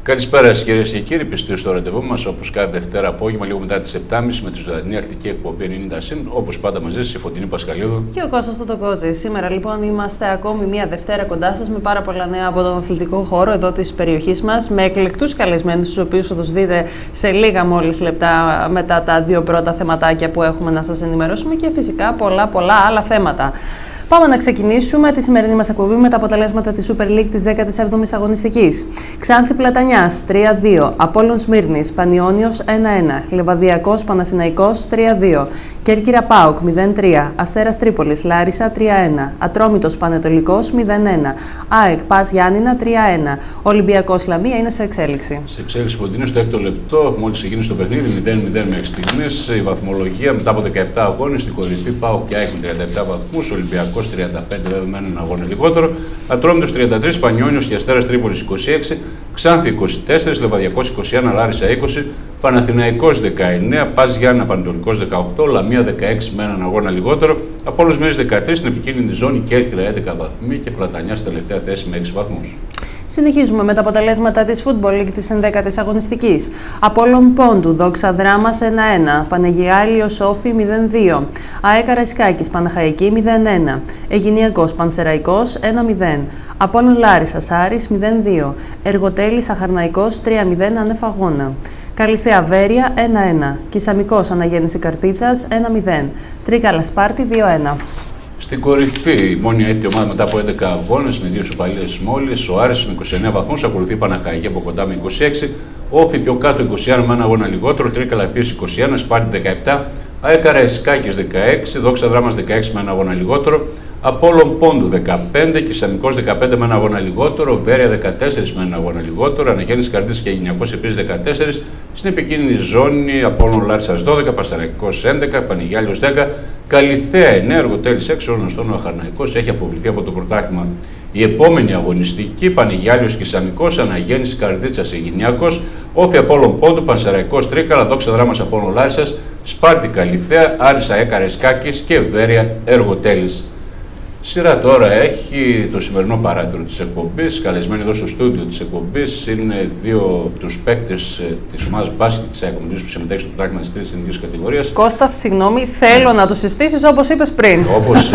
Καλησπέρα σας κυρίες και κύριοι, πιστοί στο ραντεβού μας, όπως κάθε Δευτέρα απόγευμα, λίγο μετά τις 7.30 με τη ζωντανή αρχική εκπομπή 90 +, όπως πάντα μαζί σας η Φωτεινή Πασχαλίδου και ο Κώστας Τωτοκότσης. Σήμερα λοιπόν είμαστε ακόμη μία Δευτέρα κοντά σας με πάρα πολλά νέα από τον αθλητικό χώρο εδώ της περιοχής μας, με εκλεκτούς καλεσμένους, τους οποίους θα τους δείτε σε λίγα μόλις λεπτά μετά τα δύο πρώτα θεματάκια που έχουμε να σας ενημερώσουμε και φυσικά πολλά άλλα θέματα. Πάμε να ξεκινήσουμε τη σημερινή μας εκπομπή με τα αποτελέσματα της Super League της 17ης αγωνιστικής. Ξάνθη Πλατανιάς 3-2, Απόλλων Σμύρνης, Πανιόνιος 1-1, Λεβαδιακός Παναθηναϊκός 3-2, Κέρκυρα ΠΑΟΚ 0-3, Αστέρας Τρίπολης Λάρισα 3-1, Ατρόμητος Πανετολικός 0-1, ΑΕΚ ΠΑΣ Γιάννηνα 3-1, Ολυμπιακός Λαμία είναι σε εξέλιξη. Σε εξέλιξη Φωτεινή στο 6ο λεπτό, μόλις ξεκίνησε το παιχνίδι 0-0 μέχρι στιγμής. Η βαθμολογία μετά από 17 αγώνες, στην κορυφή ΠΑΟΚ και ΑΕΚ με 37 βαθμούς, Ολυμπιακός 35 βέβαια με έναν αγώνα λιγότερο, Ατρόμητος 33, Πανιόνιος και Αστέρας Τρίπολης 26, Ξάνθη 24, Λεβαδιακός 21, Λάρισα 20, Παναθηναϊκός 19, ΠΑΣ Γιάννηνα Πανετολικός 18, Λαμία 16 με έναν αγώνα λιγότερο, Απόλλων Σμύρνης 13, στην επικίνδυνη ζώνη Κέρκυρα 11 βαθμοί και Πλατανιά στη τελευταία θέση με 6 βαθμούς. Συνεχίζουμε με τα αποτελέσματα της Football League της 11ης αγωνιστικής. Απόλλων Πόντου, Δόξα Δράμας 1-1, Πανεγιάλιος Σόφι 0-2, ΑΕΚ Καραϊσκάκης Παναχαϊκή 0-1, Αιγινιακός Πανσεραϊκός 1-0, Απόλλων Λάρισσας Άρης 0-2, Εργοτέλης Αχαρναϊκός 3-0 άνευ αγώνα. Καλυθέα Βέρεια 1-1, Κισαμικός Αναγέννηση Καρτίτσας 1-0, Τρίκαλα Σπάρτη 2-1. Στην κορυφή, η μόνη έτη ομάδα μετά από 11 αγώνες με 2 ισοπαλίες μόλις, ο Άρης με 29 βαθμούς, ακολουθεί η Παναχαϊκή από κοντά με 26, Όφη πιο κάτω 21 με ένα αγώνα λιγότερο, Τρίκαλα επίσης 21, Σπάρτη 17, ΑΕΚ Καραϊσκάκης 16, Δόξα Δράμας 16 με ένα αγώνα λιγότερο, Απόλλων Πόντου 15, Κισαμικός 15 με ένα αγώνα λιγότερο, Βέρεια 14 με ένα αγώνα λιγότερο, Αναγέννηση Καρτίτσας και Αιγινιακός επίσης 14, στην επικίνδυνη ζώνη Απόλλων Λάρισσας 12, Πανσεραϊκός 11, Πανηγιάλιος 10, Καλυθέα 9, Εργοτέλης 6, γνωστόν ο Αχαρναϊκός έχει αποβληθεί από το πρωτάθλημα. Η επόμενη αγωνιστική, Πανηγιάλιος Κισαμικός, Αναγέννηση Καρτίτσας Αιγινιακός, Όφη Απόλλων Πόντου, Πανσεραϊκός Τρίκαλα, Δόξα Δράμας Απόλλων Λάρισσας, Σπάρτη Καλυθέα, Άρισα ΑΕΚ Καραϊσκάκης και Βέρεια Εργοτέλης. Σειρά τώρα έχει το σημερινό παράθυρο της εκπομπής. Καλεσμένοι εδώ στο στούντιο της εκπομπής είναι δύο από τους παίκτες της ομάδας μπάσκετ της ΑΕΚ που συμμετέχει στο πρωτάθλημα της τρίτης εθνικής κατηγορίας. Κώστα, συγγνώμη, θέλω να τους συστήσεις όπως είπες πριν. Όπως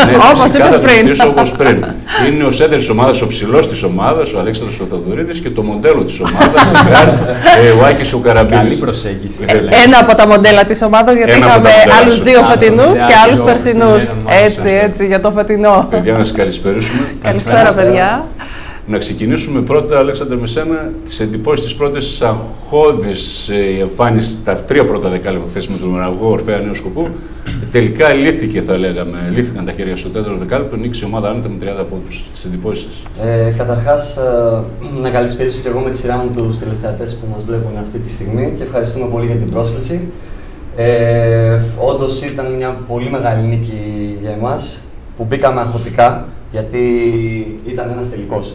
πριν. Είναι ο σέντερ της ομάδας, ο ψηλός της ομάδας, ο Αλέξανδρος Θοδωρίδης και το μοντέλο της ομάδας, ο Άκης ο Καραμπίλης. Καλή προσέγγιση. Ένα από τα μοντέλα της ομάδας, γιατί είχαμε άλλους δύο φετινούς και άλλους περσινούς. Έτσι, για το φετινό. Για να σας καλησπερίσουμε. Καλησπέρα, παιδιά. Να ξεκινήσουμε πρώτα, Αλέξανδρε, με σένα, τις εντυπώσεις της πρώτης αγχώδης εμφάνισης στα τρία πρώτα δεκάλεπτα θέση με τον αγώνα Ορφέα Νέου Σκοπού. Τελικά λύθηκε, θα λέγαμε, λύθηκαν τα χέρια στο τέταρτο δεκάλεπτο, νίκησε η ομάδα άνετα με 30 πόντους. Τις εντυπώσεις σας. Καταρχάς, να καλησπερίσω και εγώ με τη σειρά μου τους τηλεθεατές που μας βλέπουν αυτή τη στιγμή και ευχαριστούμε πολύ για την πρόσκληση. Όντως ήταν μια πολύ μεγάλη νίκη για εμάς, που μπήκαμε αγχωτικά, γιατί ήταν ένας τελικός.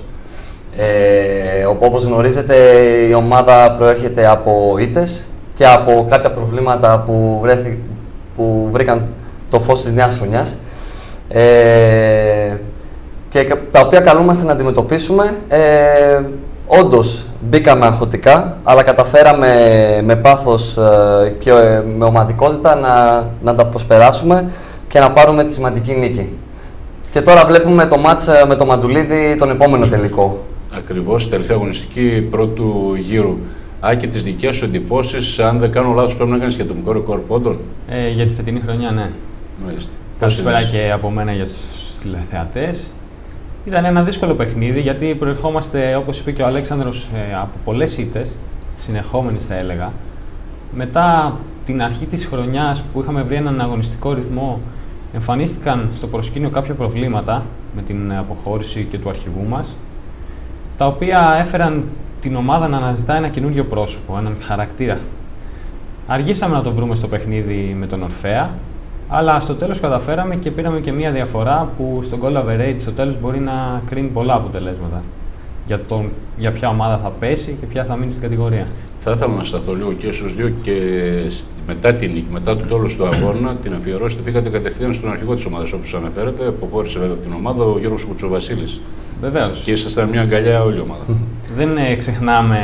Όπως γνωρίζετε, η ομάδα προέρχεται από ήττες και από κάποια προβλήματα που βρήκαν το φως της νέας χρονιάς και τα οποία καλούμαστε να αντιμετωπίσουμε. Όντως, μπήκαμε αγχωτικά, αλλά καταφέραμε με πάθος και με ομαδικότητα να τα προσπεράσουμε και να πάρουμε τη σημαντική νίκη. Και τώρα βλέπουμε το μάτς με το Μαντουλίδη τον επόμενο τελικό. Ακριβώς, τελευταία αγωνιστική πρώτου γύρου. Άκη, τις δικές σου εντυπώσεις, αν δεν κάνω λάθος, πρέπει να κάνεις και το μικρό ρεκόρ πόντων. Για τη φετινή χρονιά, ναι. Μάλιστα. Καλησπέρα και από μένα για τους τηλεθεατές. Ήταν ένα δύσκολο παιχνίδι, γιατί προερχόμαστε, όπως είπε και ο Αλέξανδρος, από πολλές ήττες, συνεχόμενες θα έλεγα. Μετά την αρχή της χρονιάς που είχαμε βρει έναν αγωνιστικό ρυθμό, εμφανίστηκαν στο προσκήνιο κάποια προβλήματα με την αποχώρηση και του αρχηγού μας, τα οποία έφεραν την ομάδα να αναζητά ένα καινούριο πρόσωπο, έναν χαρακτήρα. Αργήσαμε να το βρούμε στο παιχνίδι με τον Ορφέα, αλλά στο τέλος καταφέραμε και πήραμε και μία διαφορά που στο goal average στο τέλος μπορεί να κρίνει πολλά αποτελέσματα για ποια ομάδα θα πέσει και ποια θα μείνει στην κατηγορία. Θα ήθελα να σταθώ λίγο και στους δύο και μετά την νίκη, μετά το τέλος του αγώνα, την αφιερώσετε, πήγατε κατευθείαν στον αρχηγό της ομάδας, όπως αναφέρατε. Αποχώρησε βέβαια από την ομάδα ο Γιώργος Κουτσοβασίλης. Βεβαίως. Και ήσασταν μια αγκαλιά όλη η ομάδα. Δεν ξεχνάμε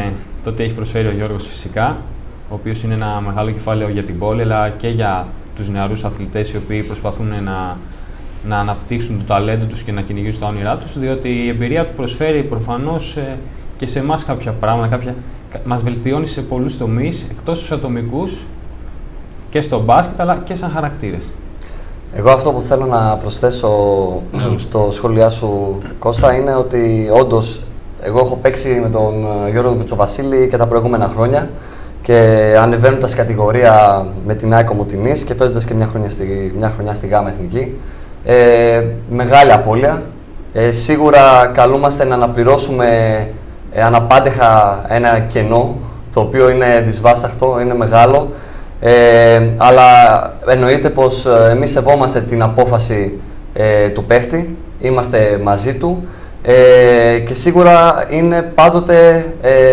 το τι έχει προσφέρει ο Γιώργος φυσικά, ο οποίος είναι ένα μεγάλο κεφάλαιο για την πόλη, αλλά και για τους νεαρούς αθλητές οι οποίοι προσπαθούν να αναπτύξουν το ταλέντο τους και να κυνηγήσουν τα όνειρά τους, διότι η εμπειρία του προσφέρει προφανώς και σε εμάς κάποια πράγματα, μας βελτιώνει σε πολλούς τομείς, εκτός στους ατομικούς και στο μπάσκετ, αλλά και σαν χαρακτήρες. Εγώ αυτό που θέλω να προσθέσω στο σχόλιά σου, Κώστα, είναι ότι όντως εγώ έχω παίξει με τον Γιώργο Κουτσοβασίλη και τα προηγούμενα χρόνια και ανεβαίνοντας κατηγορία με την ΑΕΚ Κομοτηνής και παίζοντας και μια χρονιά στη ΓΑΜΑ Εθνική. Μεγάλη απώλεια. Σίγουρα καλούμαστε να αναπληρώσουμε αναπάντεχα ένα κενό, το οποίο είναι δυσβάσταχτο, είναι μεγάλο. Αλλά εννοείται πως εμείς σεβόμαστε την απόφαση του παίχτη, είμαστε μαζί του και σίγουρα είναι πάντοτε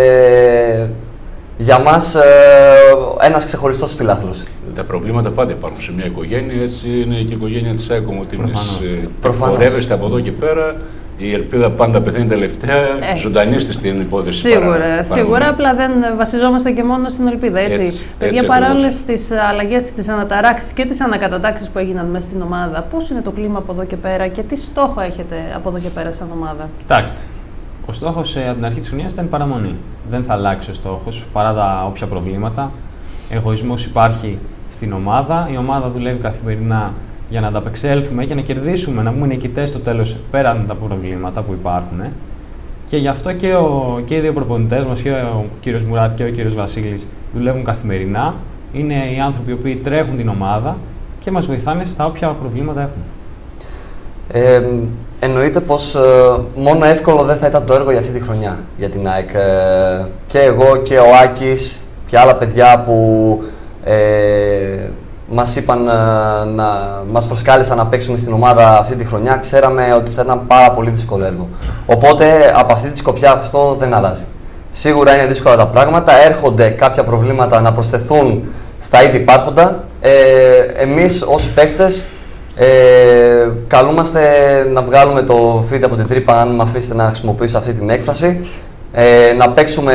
για μας ένας ξεχωριστός φιλάθλος. Τα προβλήματα πάντα υπάρχουν σε μια οικογένεια, έτσι είναι και η οικογένεια της ΑΕΚ Κομοτηνής. Προφανώς. Από εδώ και πέρα. Η ελπίδα πάντα πεθαίνει τελευταία, ζωντανίστε στην υπόθεση. Σίγουρα, απλά δεν βασιζόμαστε και μόνο στην ελπίδα. Έτσι. Παιδιά, παρά όλες τις αλλαγές, τις αναταράξεις και τις ανακατατάξεις που έγιναν μέσα στην ομάδα, πώς είναι το κλίμα από εδώ και πέρα και τι στόχο έχετε από εδώ και πέρα σαν ομάδα? Κοιτάξτε, ο στόχος από την αρχή της χρονιάς ήταν η παραμονή. Δεν θα αλλάξει ο στόχος παρά τα όποια προβλήματα. Εγωισμός υπάρχει στην ομάδα. Η ομάδα δουλεύει καθημερινά για να ανταπεξέλθουμε και να κερδίσουμε, να βγούμε νικητές στο τέλος πέραν τα προβλήματα που υπάρχουν. Και γι' αυτό και οι δύο προπονητές μας, και ο κύριος Μουράτ και ο κύριος Βασίλης, δουλεύουν καθημερινά. Είναι οι άνθρωποι οι οποίοι τρέχουν την ομάδα και μας βοηθάνε στα όποια προβλήματα έχουν. Εννοείται πως μόνο εύκολο δεν θα ήταν το έργο για αυτή τη χρονιά για την ΑΕΚ. Και εγώ και ο Άκης και άλλα παιδιά που μας είπαν μας προσκάλεσαν να παίξουμε στην ομάδα αυτή τη χρονιά, ξέραμε ότι θα ήταν πάρα πολύ δύσκολο έργο. Οπότε από αυτή τη σκοπιά αυτό δεν αλλάζει. Σίγουρα είναι δύσκολα τα πράγματα, έρχονται κάποια προβλήματα να προσθεθούν στα ήδη υπάρχοντα. Εμείς ως παίκτες καλούμαστε να βγάλουμε το φίδι από την τρύπα, αν με αφήσετε να χρησιμοποιήσω αυτή την έκφραση, να παίξουμε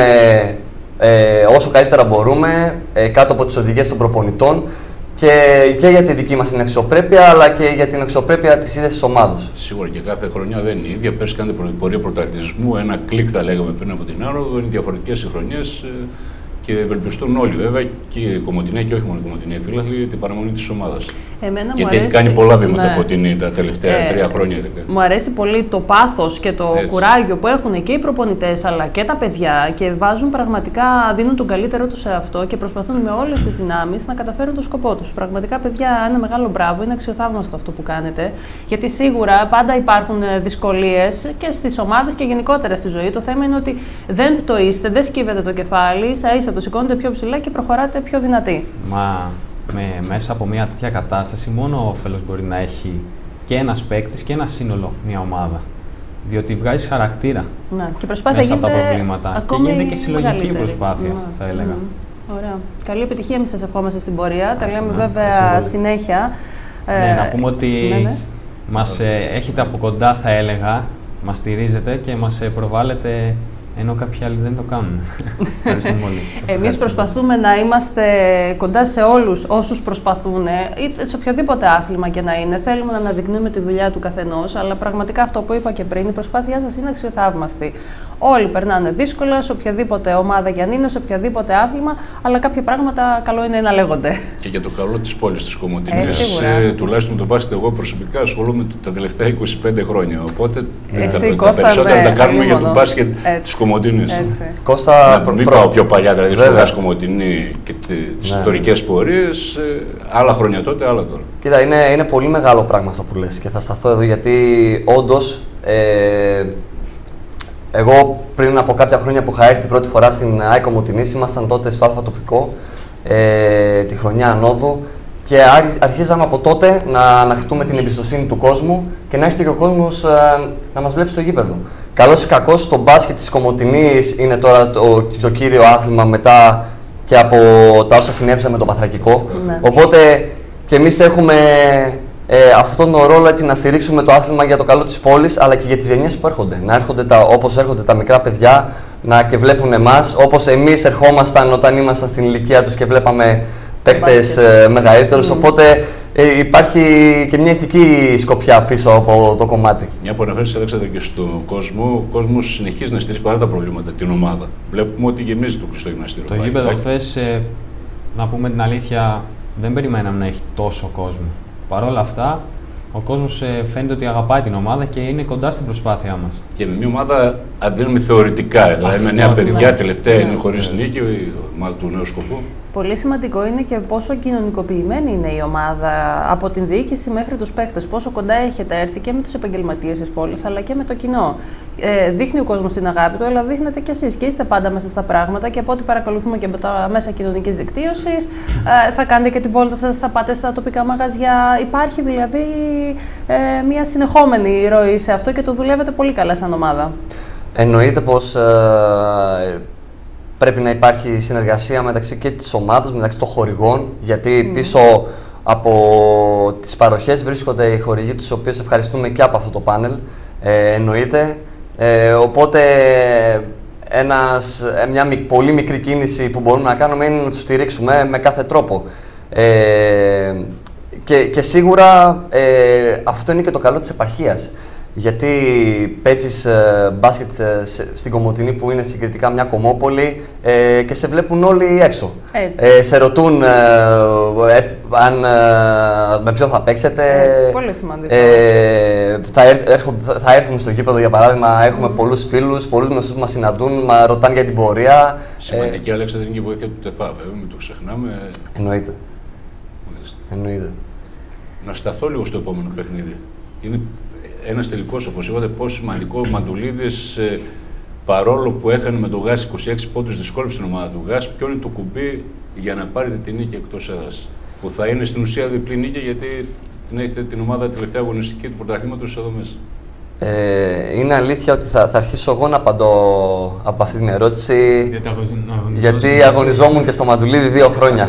όσο καλύτερα μπορούμε κάτω από τις οδηγίες των προπονητών και για τη δική μας την αξιοπρέπεια, αλλά και για την αξιοπρέπεια της ίδιας της ομάδας. Σίγουρα και κάθε χρονιά δεν είναι η ίδια. Πέρσι κάνετε πορεία πρωταθλητισμού, ένα κλικ θα λέγαμε πριν από την άνοδο. Είναι διαφορετικές οι χρονιές και ευελπιστούν όλοι βέβαια, και οι Κομοτηναίοι και όχι μόνο οι Κομοτηναίοι φίλαθλοι, την παραμονή της ομάδας. Γιατί έχει κάνει πολλά βήματα Φωτεινή τα τελευταία 3 χρόνια. Μου αρέσει πολύ το πάθος και το κουράγιο που έχουν και οι προπονητές αλλά και τα παιδιά και βάζουν πραγματικά, δίνουν τον καλύτερό τους σε αυτό και προσπαθούν με όλες τις δυνάμεις να καταφέρουν το σκοπό τους. Πραγματικά, παιδιά, ένα μεγάλο μπράβο, είναι αξιοθαύμαστο αυτό που κάνετε. Γιατί σίγουρα πάντα υπάρχουν δυσκολίες και στις ομάδες και γενικότερα στη ζωή. Το θέμα είναι ότι δεν πτωείστε, δεν σκύβετε το κεφάλι, ίσα-ίσα το σηκώνετε πιο ψηλά και προχωράτε πιο δυνατοί. Μέσα από μια τέτοια κατάσταση, μόνο όφελος μπορεί να έχει και ένας παίκτης και ένα σύνολο, μια ομάδα. Διότι βγάζει χαρακτήρα και προσπάθεια μέσα από τα προβλήματα. Και γίνεται και συλλογική προσπάθεια, θα έλεγα. Ωραία. Καλή επιτυχία, εμείς σας ευχόμαστε στην πορεία. Τα λέμε βέβαια συνέχεια. Να πούμε ότι μας έχετε από κοντά, θα έλεγα, μας στηρίζετε και μας προβάλλετε, ενώ κάποιοι άλλοι δεν το κάνουν. Ευχαριστούμε πολύ. Εμείς προσπαθούμε να είμαστε κοντά σε όλους όσους προσπαθούν, είτε σε οποιοδήποτε άθλημα και να είναι. Θέλουμε να αναδεικνύουμε τη δουλειά του καθενός, αλλά πραγματικά αυτό που είπα και πριν, η προσπάθειά σας είναι αξιοθαύμαστη. Όλοι περνάνε δύσκολα, σε οποιαδήποτε ομάδα κι αν είναι, σε οποιαδήποτε άθλημα, αλλά κάποια πράγματα καλό είναι να λέγονται. Και για το καλό της πόλης της Κομοτηνής, τουλάχιστον το βάσετε, εγώ προσωπικά ασχολούμαι τα τελευταία 25 χρόνια. Οπότε τα περισσότερα τα κάνουμε για το μπάσκετ της Κομοτηνής. Κώστα, μην πάω πιο παλιά, δηλαδή στο Γάσο Κομοτηνή και τις ιστορικές πορείες, άλλα χρόνια τότε, άλλα τώρα. Κοίτα, είναι πολύ μεγάλο πράγμα αυτό που λες και θα σταθώ εδώ γιατί όντως εγώ πριν από κάποια χρόνια που είχα έρθει πρώτη φορά στην ΑΕΚ Κομοτηνής, ήμασταν τότε στο Α τοπικό, τη χρονιά ανόδου και αρχίζαμε από τότε να αναχτούμε την εμπιστοσύνη του κόσμου και να έρθει και ο κόσμος να μας βλέπει στο γήπεδο. Καλώς ή κακώς, το μπάσκετ της Κομοτηνής είναι τώρα το κύριο άθλημα μετά και από τα όσα συνέβησαν με το Παθρακικό. Οπότε και εμείς έχουμε αυτόν τον ρόλο, έτσι, να στηρίξουμε το άθλημα για το καλό της πόλης, αλλά και για τις γενιές που έρχονται. Να έρχονται όπως έρχονται τα μικρά παιδιά, να και βλέπουν εμάς, όπως εμείς ερχόμασταν όταν ήμασταν στην ηλικία τους και βλέπαμε παίκτες μεγαλύτερους. Οπότε υπάρχει και μια ηθική σκοπιά πίσω από το κομμάτι. Μια που αναφέρεις, Αλέξανδρε, και στον κόσμο, ο κόσμος συνεχίζει να στηρίζει παρά τα προβλήματα την ομάδα. Βλέπουμε ότι γεμίζει το κλειστό γυμναστήριο. Το γήπεδο χθες, να πούμε την αλήθεια, δεν περιμέναμε να έχει τόσο κόσμο. Παρ' όλα αυτά, ο κόσμος φαίνεται ότι αγαπάει την ομάδα και είναι κοντά στην προσπάθειά μας. Και με μια ομάδα αντλούμε θεωρητικά. Δηλαδή, με νέα παιδιά, τελευταία είναι χωρίς νίκη, η ομάδα του νέου σκοπού. Πολύ σημαντικό είναι και πόσο κοινωνικοποιημένη είναι η ομάδα από την διοίκηση μέχρι τους παίχτες. Πόσο κοντά έχετε έρθει και με τους επαγγελματίες της πόλης αλλά και με το κοινό. Δείχνει ο κόσμος την αγάπη του, αλλά δείχνετε κι εσείς και είστε πάντα μέσα στα πράγματα. Και από ό,τι παρακολουθούμε και με τα μέσα κοινωνικής δικτύωσης, θα κάνετε και την βόλτα σας, θα πάτε στα τοπικά μαγαζιά. Υπάρχει δηλαδή μια συνεχόμενη ροή σε αυτό και το δουλεύετε πολύ καλά σαν ομάδα. Εννοείται πως πρέπει να υπάρχει συνεργασία μεταξύ και της ομάδας, μεταξύ των χορηγών, γιατί πίσω από τις παροχές βρίσκονται οι χορηγοί τους, τους οποίους ευχαριστούμε και από αυτό το πάνελ, εννοείται. Οπότε μια πολύ μικρή κίνηση που μπορούμε να κάνουμε είναι να τους στηρίξουμε με κάθε τρόπο. Και σίγουρα αυτό είναι και το καλό της επαρχίας. Γιατί παίζεις μπάσκετ στην Κομοτηνή που είναι συγκριτικά μια κομμόπολη και σε βλέπουν όλοι έξω. Σε ρωτούν με ποιον θα παίξετε. Πολύ σημαντικό. Θα έρθουν στο γήπεδο, για παράδειγμα, έχουμε πολλούς φίλους, πολλούς γνωστούς που μας συναντούν, μας ρωτάνε για την πορεία. Σημαντική, Αλέξανδρε, είναι η βοήθεια του ΤΕΦΑ, βέβαια, μην το ξεχνάμε. Εννοείται. Να σταθώ λίγο στο επόμενο παιχνίδι. Είναι ένας τελικός, όπως είπατε, πόσο σημαντικό ο Μαντουλίδης, παρόλο που έχανε με το ΓΑΣ 26 πόντους, δυσκόλεψε την ομάδα του ΓΑΣ. Ποιο είναι το κουμπί για να πάρετε την νίκη εκτός έδρας, που θα είναι στην ουσία διπλή νίκη, γιατί την έχετε την ομάδα τελευταία αγωνιστική του πρωταθλήματος εδώ μέσα? Είναι αλήθεια ότι θα αρχίσω εγώ να απαντώ από αυτή την ερώτηση, γιατί αγωνιζόμουν και στο Μαντουλίδη 2 χρόνια.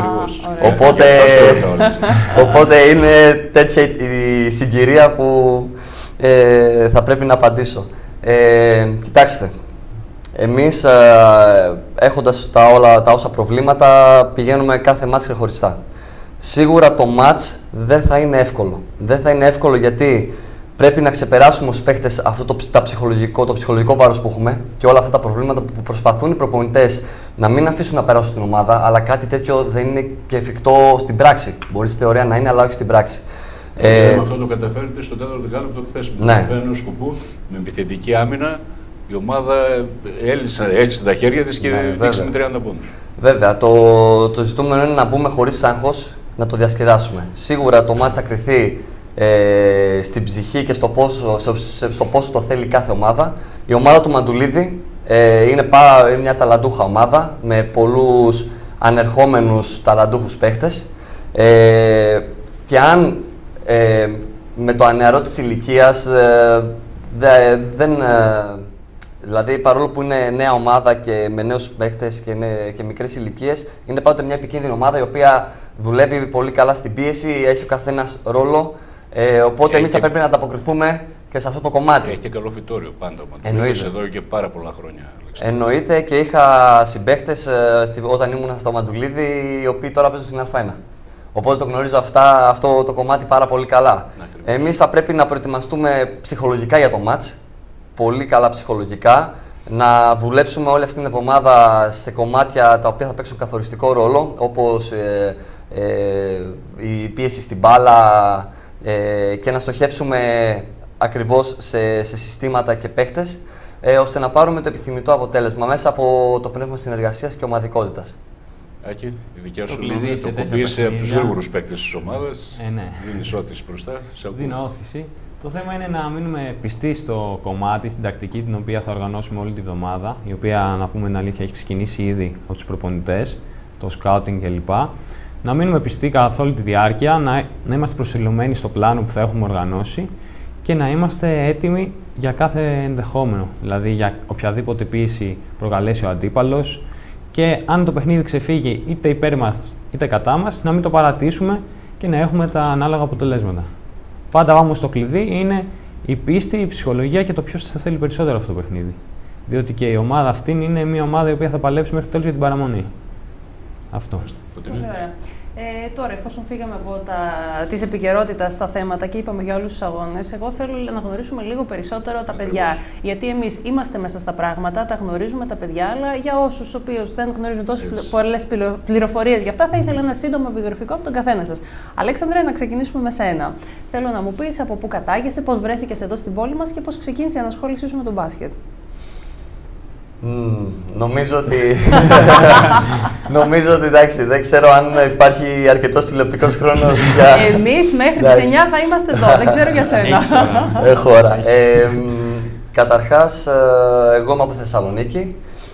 Οπότε είναι τέτοια η συγκυρία που θα πρέπει να απαντήσω. Κοιτάξτε, εμείς έχοντας τα όσα προβλήματα πηγαίνουμε κάθε μάτς ξεχωριστά. Σίγουρα το μάτς δεν θα είναι εύκολο. Δεν θα είναι εύκολο γιατί πρέπει να ξεπεράσουμε ως παίχτες αυτό το ψυχολογικό βάρος που έχουμε και όλα αυτά τα προβλήματα που προσπαθούν οι προπονητές να μην αφήσουν να περάσουν στην ομάδα, αλλά κάτι τέτοιο δεν είναι και εφικτό στην πράξη. Μπορεί στη θεωρία να είναι, αλλά όχι στην πράξη. Αυτό το καταφέρετε στο τέταρτο δεκάλεπτο χθες με το νέο σκοπού, με επιθετική άμυνα. Η ομάδα έλυσε τα χέρια της και δείξε με 30 πόντους. Βέβαια, το ζητούμενο είναι να μπούμε χωρίς άγχος, να το διασκεδάσουμε. Σίγουρα το μάτς θα κριθεί στην ψυχή και στο πόσο το θέλει κάθε ομάδα. Η ομάδα του Μαντουλίδη είναι μια ταλαντούχα ομάδα με πολλούς ανερχόμενους ταλαντούχους παίχτες και αν με το ανεαρό της ηλικίας δηλαδή παρόλο που είναι νέα ομάδα και με νέους παίχτες και μικρές ηλικίες, είναι πάντοτε μια επικίνδυνη ομάδα η οποία δουλεύει πολύ καλά στην πίεση, έχει ο καθένας ρόλο. Οπότε εμείς θα πρέπει να ανταποκριθούμε και σε αυτό το κομμάτι. Έχει και καλό φυτόριο πάντα. Εννοείται. Εδώ και πάρα πολλά χρόνια. Εννοείται, και είχα συμπαίχτες όταν ήμουν στο Μαντουλίδη, οι οποίοι τώρα παίζουν στην Α1. Οπότε το γνωρίζω αυτό το κομμάτι πάρα πολύ καλά. Εμείς θα πρέπει να προετοιμαστούμε ψυχολογικά για το μάτς. Πολύ καλά ψυχολογικά. Να δουλέψουμε όλη αυτή την εβδομάδα σε κομμάτια τα οποία θα παίξουν καθοριστικό ρόλο, όπως η πίεση στην μπάλα, και να στοχεύσουμε ακριβώς σε συστήματα και παίχτες, ώστε να πάρουμε το επιθυμητό αποτέλεσμα μέσα από το πνεύμα συνεργασίας και ομαδικότητας. Άκη, η δικιά σου γνώμη, το κουμπί είσαι από τους γρήγορους παίκτες της ομάδας, δίνεις όθηση μπροστά. Δίνω όθηση. Το θέμα είναι να μείνουμε πιστοί στο κομμάτι, στην τακτική την οποία θα οργανώσουμε όλη τη βδομάδα, η οποία, να πούμε την αλήθεια, έχει ξεκινήσει ήδη από τους προπονητές, το scouting κλπ. Να μείνουμε πιστοί καθ' όλη τη διάρκεια, να είμαστε προσιλωμένοι στο πλάνο που θα έχουμε οργανώσει και να είμαστε έτοιμοι για κάθε ενδεχόμενο. Δηλαδή για οποιαδήποτε πίεση προκαλέσει ο αντίπαλος και αν το παιχνίδι ξεφύγει είτε υπέρ μας είτε κατά μας, να μην το παρατήσουμε και να έχουμε τα ανάλογα αποτελέσματα. Πάντα όμως το κλειδί είναι η πίστη, η ψυχολογία και το ποιος θα θέλει περισσότερο αυτό το παιχνίδι. διότι και η ομάδα αυτή είναι μια ομάδα η οποία θα παλέψει μέχρι το τέλος για την παραμονή. Αυτό. Πολύ ωραία. Τώρα, εφόσον φύγαμε από της επικαιρότητας στα θέματα και είπαμε για όλους τους αγώνες, εγώ θέλω να γνωρίσουμε λίγο περισσότερο τα παιδιά. Γιατί εμείς είμαστε μέσα στα πράγματα, τα γνωρίζουμε τα παιδιά, αλλά για όσους οποίους δεν γνωρίζουν τόσες πολλές πληροφορίες γι' αυτά, θα ήθελα ένα σύντομο βιογραφικό από τον καθένα σας. Αλέξανδρε, να ξεκινήσουμε με σένα. Θέλω να μου πεις από πού κατάγεσαι, πώς βρέθηκες εδώ στην πόλη μας και πώς ξεκίνησε η ανασχόλησή σου με τον μπάσκετ. Νομίζω ότι εντάξει, δεν ξέρω αν υπάρχει αρκετός τηλεοπτικός χρόνος για... Εμείς μέχρι τις 9 θα είμαστε εδώ, δεν ξέρω για σένα. Έχω ώρα. Καταρχάς, εγώ είμαι από Θεσσαλονίκη.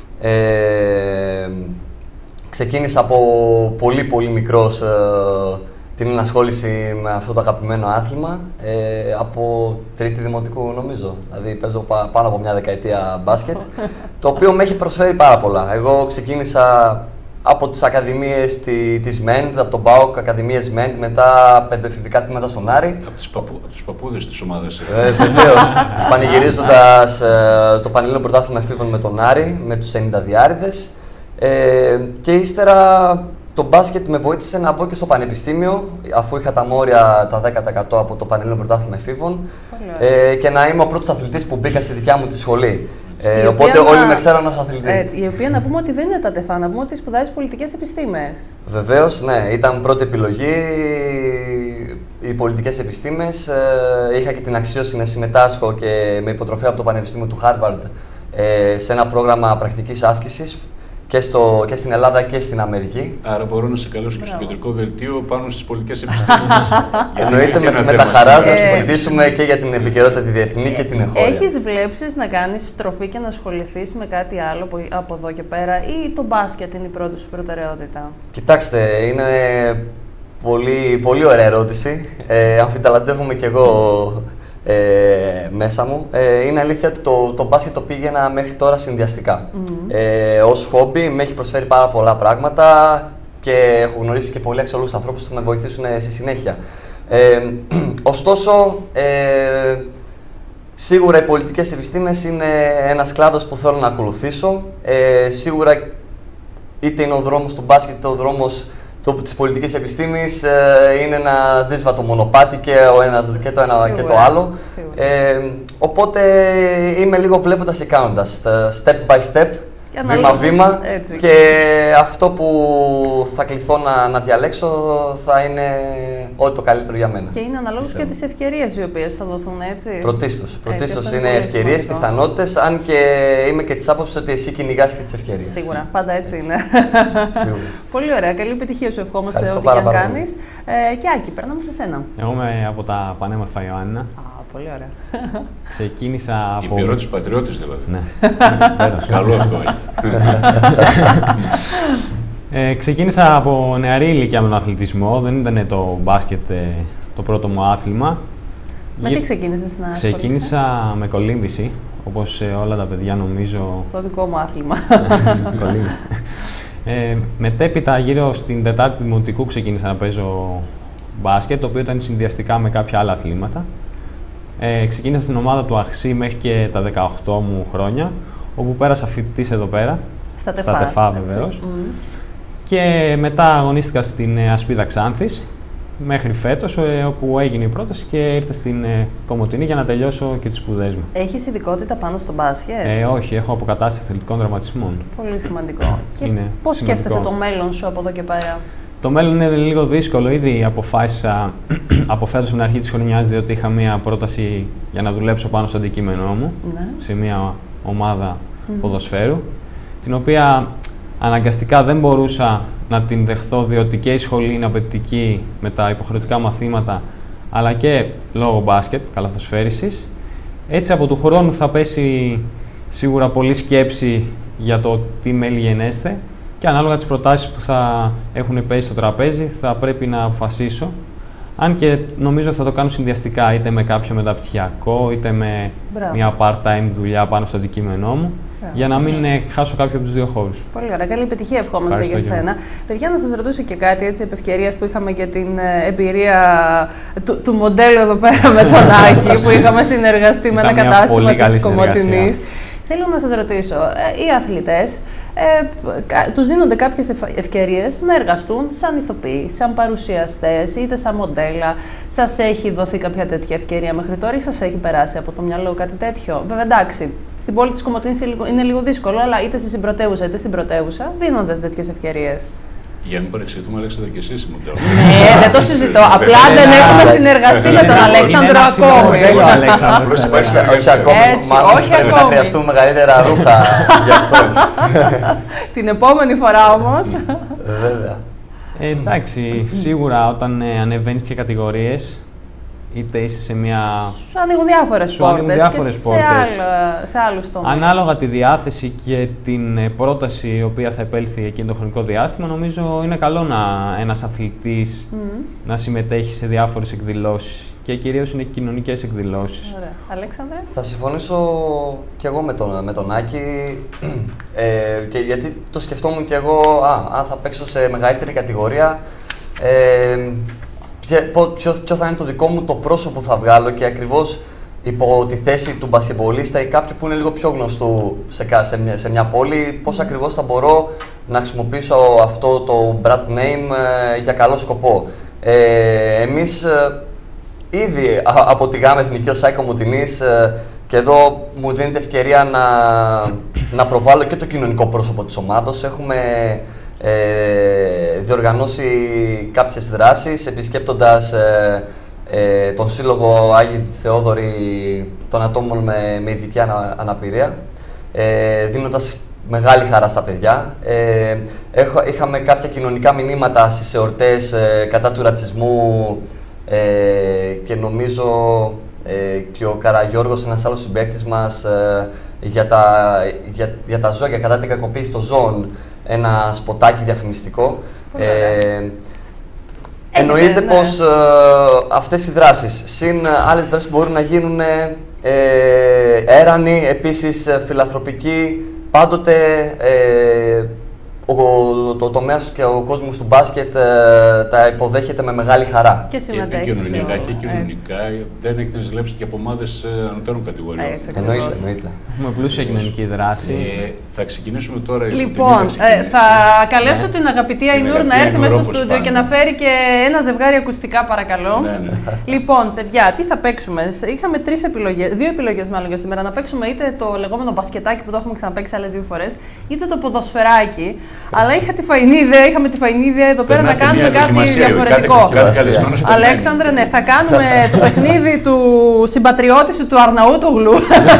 Ξεκίνησα από πολύ μικρός την ενασχόληση με αυτό το αγαπημένο άθλημα από τρίτη δημοτικού, νομίζω. Δηλαδή παίζω πάνω από μια δεκαετία μπάσκετ, το οποίο με έχει προσφέρει πάρα πολλά. Εγώ ξεκίνησα από τις ακαδημίες της ΜΕΝΤ, από τον ΠΑΟΚ, ακαδημίες ΜΕΝΤ, μετά παιδοεφηβικά τμήματα στον Άρη. Από τους παππούδες της ομάδας. Βεβαίως, πανηγυρίζοντας το Πανελλήνιο Πρωτάθλημα Εφήβων με τον Άρη, με τους 90διάριδες. Και ύστερα το μπάσκετ με βοήθησε να μπω και στο πανεπιστήμιο, αφού είχα τα μόρια τα 10% από το Πανελλήνιο Πρωτάθλημα Εφήβων, και να είμαι ο πρώτος αθλητής που μπήκα στη δικιά μου τη σχολή. Οπότε όλοι με ξέραν ως αθλητή. Έτσι, η οποία να πούμε ότι δεν είναι τα τεφά, να πούμε ότι σπουδάζει πολιτικές επιστήμες. Βεβαίως, ναι, ήταν πρώτη επιλογή οι πολιτικές επιστήμες. Είχα και την αξίωση να συμμετάσχω και με υποτροφία από το Πανεπιστήμιο του Χάρβαρντ σε ένα πρόγραμμα πρακτικής άσκησης και στην Ελλάδα και στην Αμερική. Άρα μπορώ να σε καλέσω και στο κεντρικό δελτίο πάνω στις πολιτικές επιστήμες. Εννοείται με τα χαράς να συζητήσουμε και για την επικαιρότητα τη διεθνή και την εγχώρια. Έχεις βλέψεις να κάνεις στροφή και να ασχοληθείς με κάτι άλλο από εδώ και πέρα, ή το μπάσκετ είναι η πρώτη σου προτεραιότητα? Κοιτάξτε, είναι πολύ ωραία ερώτηση. Αμφιταλαντεύομαι κι εγώ μέσα μου. Είναι αλήθεια ότι το μπάσκετ το πήγαινα μέχρι τώρα συνδυαστικά. Ως χόμπι με έχει προσφέρει πάρα πολλά πράγματα και έχω γνωρίσει και πολλοί αξιόλογους ανθρώπους που θα με βοηθήσουν στη συνέχεια. Ωστόσο, σίγουρα οι πολιτικές επιστήμες είναι ένας κλάδος που θέλω να ακολουθήσω. Σίγουρα είτε είναι ο δρόμος του μπάσκετ είτε ο δρόμος της πολιτικής επιστήμης, είναι ένα δύσβατο μονοπάτι και το ένα και το άλλο. Οπότε είμαι λίγο βλέποντας και κάνοντας, step by step, βήμα-βήμα, και αυτό που θα κληθώ να διαλέξω θα είναι ό,τι το καλύτερο για μένα. Και είναι αναλόγως και τις ευκαιρίες οι οποίες θα δοθούν, έτσι. Πρωτίστως είναι ευκαιρίες, πιθανότητες, αν και είμαι και της άποψης ότι εσύ κυνηγάς και τις ευκαιρίες. Σίγουρα, πάντα έτσι είναι. Πολύ ωραία, καλή επιτυχία σου ευχόμαστε ό,τι και αν κάνεις. Και Άκη, περνάμε σε σένα. Εγώ είμαι από τα πανέμορφα Ιωάννινα. Πολύ ωραία. Ξεκίνησα από... Υπηρώτης πατριώτης δηλαδή. Ναι. Καλό αυτό. Ξεκίνησα από νεαρή ηλικία με τον αθλητισμό. Δεν ήταν το μπάσκετ το πρώτο μου άθλημα. Με τι ξεκίνησες να ασχολείσαι? Ξεκίνησα με κολύμβηση, όπως όλα τα παιδιά νομίζω. Το δικό μου άθλημα. Μετέπειτα, γύρω στην Τετάρτη Δημοτικού, ξεκίνησα να παίζω μπάσκετ, το οποίο ήταν συνδυαστικά με κάποια άλλα αθλήματα. Ξεκίνησα στην ομάδα του Αχσή μέχρι και τα 18 μου χρόνια, όπου πέρασα φοιτητής εδώ πέρα, στα ΤΕΦΑ βεβαίως. Και μετά αγωνίστηκα στην Ασπίδα Ξάνθης μέχρι φέτος, όπου έγινε η πρόταση και ήρθα στην Κομοτηνή για να τελειώσω και τις σπουδές μου. Έχεις ειδικότητα πάνω στο μπάσκετ? Όχι, έχω αποκατάσταση αθλητικών δραματισμών. Πολύ σημαντικό. Και πώς σκέφτεσαι το μέλλον σου από εδώ και πέρα? Το μέλλον είναι λίγο δύσκολο. Ήδη αποφάσισα από φέτος στην αρχή της χρονιάς, διότι είχα μία πρόταση για να δουλέψω πάνω στο αντικείμενό μου, σε μία ομάδα ποδοσφαίρου, την οποία αναγκαστικά δεν μπορούσα να την δεχθώ, διότι και η σχολή είναι απαιτητική με τα υποχρεωτικά μαθήματα, αλλά και λόγω μπάσκετ, καλαθοσφαίρισης. Έτσι από του χρόνου θα πέσει σίγουρα πολλή σκέψη για το τι μέλη γενέστε, και ανάλογα τις προτάσεις που θα έχουν πέσει στο τραπέζι θα πρέπει να αποφασίσω. Αν και νομίζω θα το κάνω συνδυαστικά, είτε με κάποιο μεταπτυχιακό, είτε με μια part-time δουλειά πάνω στο αντικείμενό μου, για να μην χάσω κάποιο από τους δύο χώρους. Πολύ ωραία. Καλή επιτυχία ευχόμαστε για σένα. Παιδιά, να σας ρωτήσω και κάτι, έτσι, επ' ευκαιρίας που είχαμε και την εμπειρία του μοντέλου εδώ πέρα με τον Άκη, που είχαμε συνεργαστεί με ένα κατάστημα της Κομοτηνής. Θέλω να σας ρωτήσω, οι αθλητές τους δίνονται κάποιες ευκαιρίες να εργαστούν σαν ηθοποιοί, σαν παρουσιαστές, είτε σαν μοντέλα. Σας έχει δοθεί κάποια τέτοια ευκαιρία μέχρι τώρα ή σας έχει περάσει από το μυαλό κάτι τέτοιο? Βέβαια, εντάξει, στην πόλη της Κομοτήνης είναι λίγο δύσκολο, αλλά είτε στη συμπρωτεύουσα είτε στην πρωτεύουσα δίνονται τέτοιες ευκαιρίες. Για να μην παρεξηγηθούμε, Αλέξανδρο, και εσύ μοντέλο. Ναι, δεν το συζητώ. Απλά δεν έχουμε συνεργαστεί με τον Αλέξανδρο ακόμη. Όχι ακόμη. Μάλλον πρέπει να χρειαστούμε μεγαλύτερα ρούχα γι' αυτό. Την επόμενη φορά όμως. Βέβαια. Εντάξει, σίγουρα όταν ανεβαίνεις και κατηγορίες, είτε είσαι σε μια... Σου ανοίγουν διάφορες πόρτες και σε άλλους τομείς. Ανάλογα τη διάθεση και την πρόταση η οποία θα επέλθει εκείνο το χρονικό διάστημα, νομίζω είναι καλό ένας αθλητής να συμμετέχει σε διάφορες εκδηλώσεις και κυρίως είναι κοινωνικές εκδηλώσεις. Ωραία. Αλέξανδρε. Θα συμφωνήσω κι εγώ με τον Άκη, και γιατί το σκεφτόμουν κι εγώ, αν θα παίξω σε μεγαλύτερη κατηγορία, ποιο θα είναι το δικό μου το πρόσωπο που θα βγάλω και ακριβώς υπό τη θέση του μπασκετμπολίστα ή κάποιου που είναι λίγο πιο γνωστού σε μια πόλη, πώς ακριβώς θα μπορώ να χρησιμοποιήσω αυτό το brand name για καλό σκοπό. Εμείς ήδη από τη ΓΑΜ Εθνική ως ΑΕΚ Κομοτηνής, και εδώ μου δίνεται ευκαιρία να προβάλλω και το κοινωνικό πρόσωπο της ομάδας. Έχουμε διοργανώσει κάποιες δράσεις επισκέπτοντας τον Σύλλογο Άγιοι Θεόδωροι των ατόμων με ειδική αναπηρία, δίνοντας μεγάλη χαρά στα παιδιά. Είχαμε κάποια κοινωνικά μηνύματα στις εορτές κατά του ρατσισμού και νομίζω και ο Καραγιώργος, ένας άλλος συμπαίκτης μας, για τα ζώα, για κατά την κακοποίηση των ζώων, ένα σποτάκι διαφημιστικό. Εννοείται πως αυτές οι δράσεις, συν άλλες δράσεις που μπορούν να γίνουν έρανοι, επίσης φιλανθρωπικοί, πάντοτε το τομέας και ο κόσμος του μπάσκετ τα υποδέχεται με μεγάλη χαρά. Και συμμετέχει. Και κοινωνικά και κοινωνικά δεν έχετε ζηλέψει και από ομάδες ανωτέρων κατηγοριών. Εννοείται. Έχουμε πλούσια κοινωνική δράση. Θα ξεκινήσουμε τώρα. Λοιπόν, θα καλέσω την αγαπητή Αϊνούρ να έρθει μέσα στο στούντιο και να φέρει και ένα ζευγάρι ακουστικά, παρακαλώ. Ναι. Λοιπόν, παιδιά, τι θα παίξουμε? Είχαμε δύο επιλογές μάλλον για σήμερα. Να παίξουμε είτε το λεγόμενο μπασκετάκι που το έχουμε ξαναπαίξει άλλες 2 φορές, είτε το ποδοσφαιράκι. Αλλά είχαμε τη φαϊνή ιδέα εδώ πέρα να κάνουμε κάτι διαφορετικό. Αλέξανδρε, ναι, θα κάνουμε το παιχνίδι του συμπατριώτη σου του Αρναούτογλου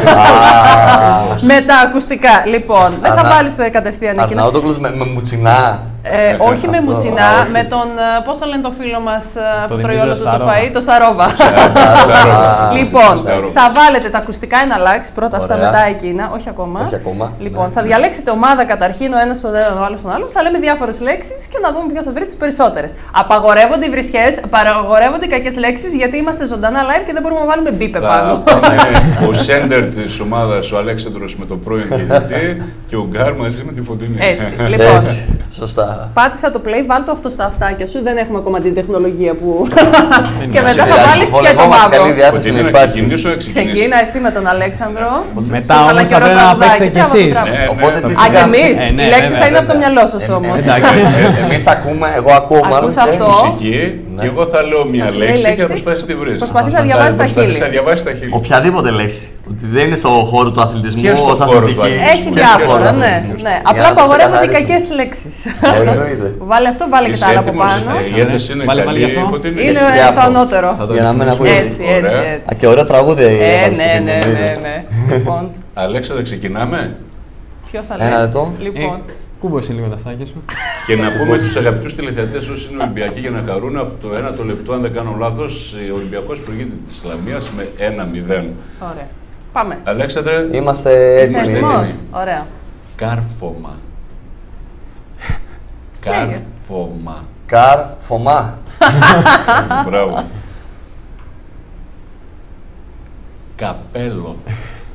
με τα ακουστικά. Λοιπόν, δεν θα βάλεις κατευθείαν εκείνα. Αρναούτογλου με μουτσινά. Όχι με μουτσινά, με τον, πώς το λένε το φίλο μας που τρώει όλο το φαΐ, το Σταρόβα. Λοιπόν, θα βάλετε τα ακουστικά εναλλάξει, πρώτα αυτά, μετά εκείνα, όχι ακόμα. Λοιπόν, θα διαλέξετε ομάδα καταρχήν, ο ένας στον έναν, ο άλλος στον άλλον, θα λέμε διάφορες λέξεις και να δούμε ποιος θα βρει τις περισσότερες. Απαγορεύονται οι βρισχές, απαγορεύονται οι κακές λέξεις, γιατί είμαστε ζωντανά live και δεν μπορούμε να βάλουμε μπίπ επάνω. Ο σέντερ της ομάδας, ο Αλέξανδρος με το πρώην διαιτητή και ο Γκάρ μαζί με τη Φωτεινή. Έτσι, λοιπόν. Σωστά. Πάτησα το play, βάλ' το αυτό στα αυτάκια σου. Δεν έχουμε ακόμα την τεχνολογία που. Και μετά θα βάλεις και το μαύρο. Ξεκίνα εσύ με τον Αλέξανδρο. Μετά όμως θα πρέπει να παίξετε κι εσείς. Α, και εμείς. Η λέξη θα είναι από το μυαλό σας όμως. Εμείς ακούμε, εγώ ακούω μάλλον. Ακούς αυτό. Και εγώ θα λέω μια λέξη και θα προσπαθείς να τη βρεις. Προσπαθείς να διαβάσεις τα χείλη. Οποιαδήποτε λέξη. Ότι δεν είναι στο χώρο του αθλητισμού ως αθλητική. Έχει διάφορα, ναι. Απλά απαγορεύονται οι κακές λέξεις. Βάλε αυτό, βάλε και τα άλλα από πάνω. Η ένταση είναι καλή, Φωτεινή. Είναι στο ανώτερο. Για να μην ακούγεται. Έτσι. Και ωραίο τραγούδι. Ναι. Λοιπόν. Αλέξανδρα, ξεκινάμε. Ποιο θα λέει? Ένα λεπτό. Λοιπόν. Κούμπωσε λίγο τα αυτάκια σου. Και να πούμε στους αγαπητούς τηλεθεατές όσοι είναι Ολυμπιακοί για να χαρούν από το 1 λεπτό, αν δεν κάνω λάθος, ο Ολυμπιακός προηγείται της Ισλαμίας με 1-0. Ωραία. Πάμε. Αλέξανδρε. Είμαστε έτοιμοι. Ωραία. Κάρφωμα. Κάρφωμα. Κάρφωμα. Μπράβο. Καπέλο.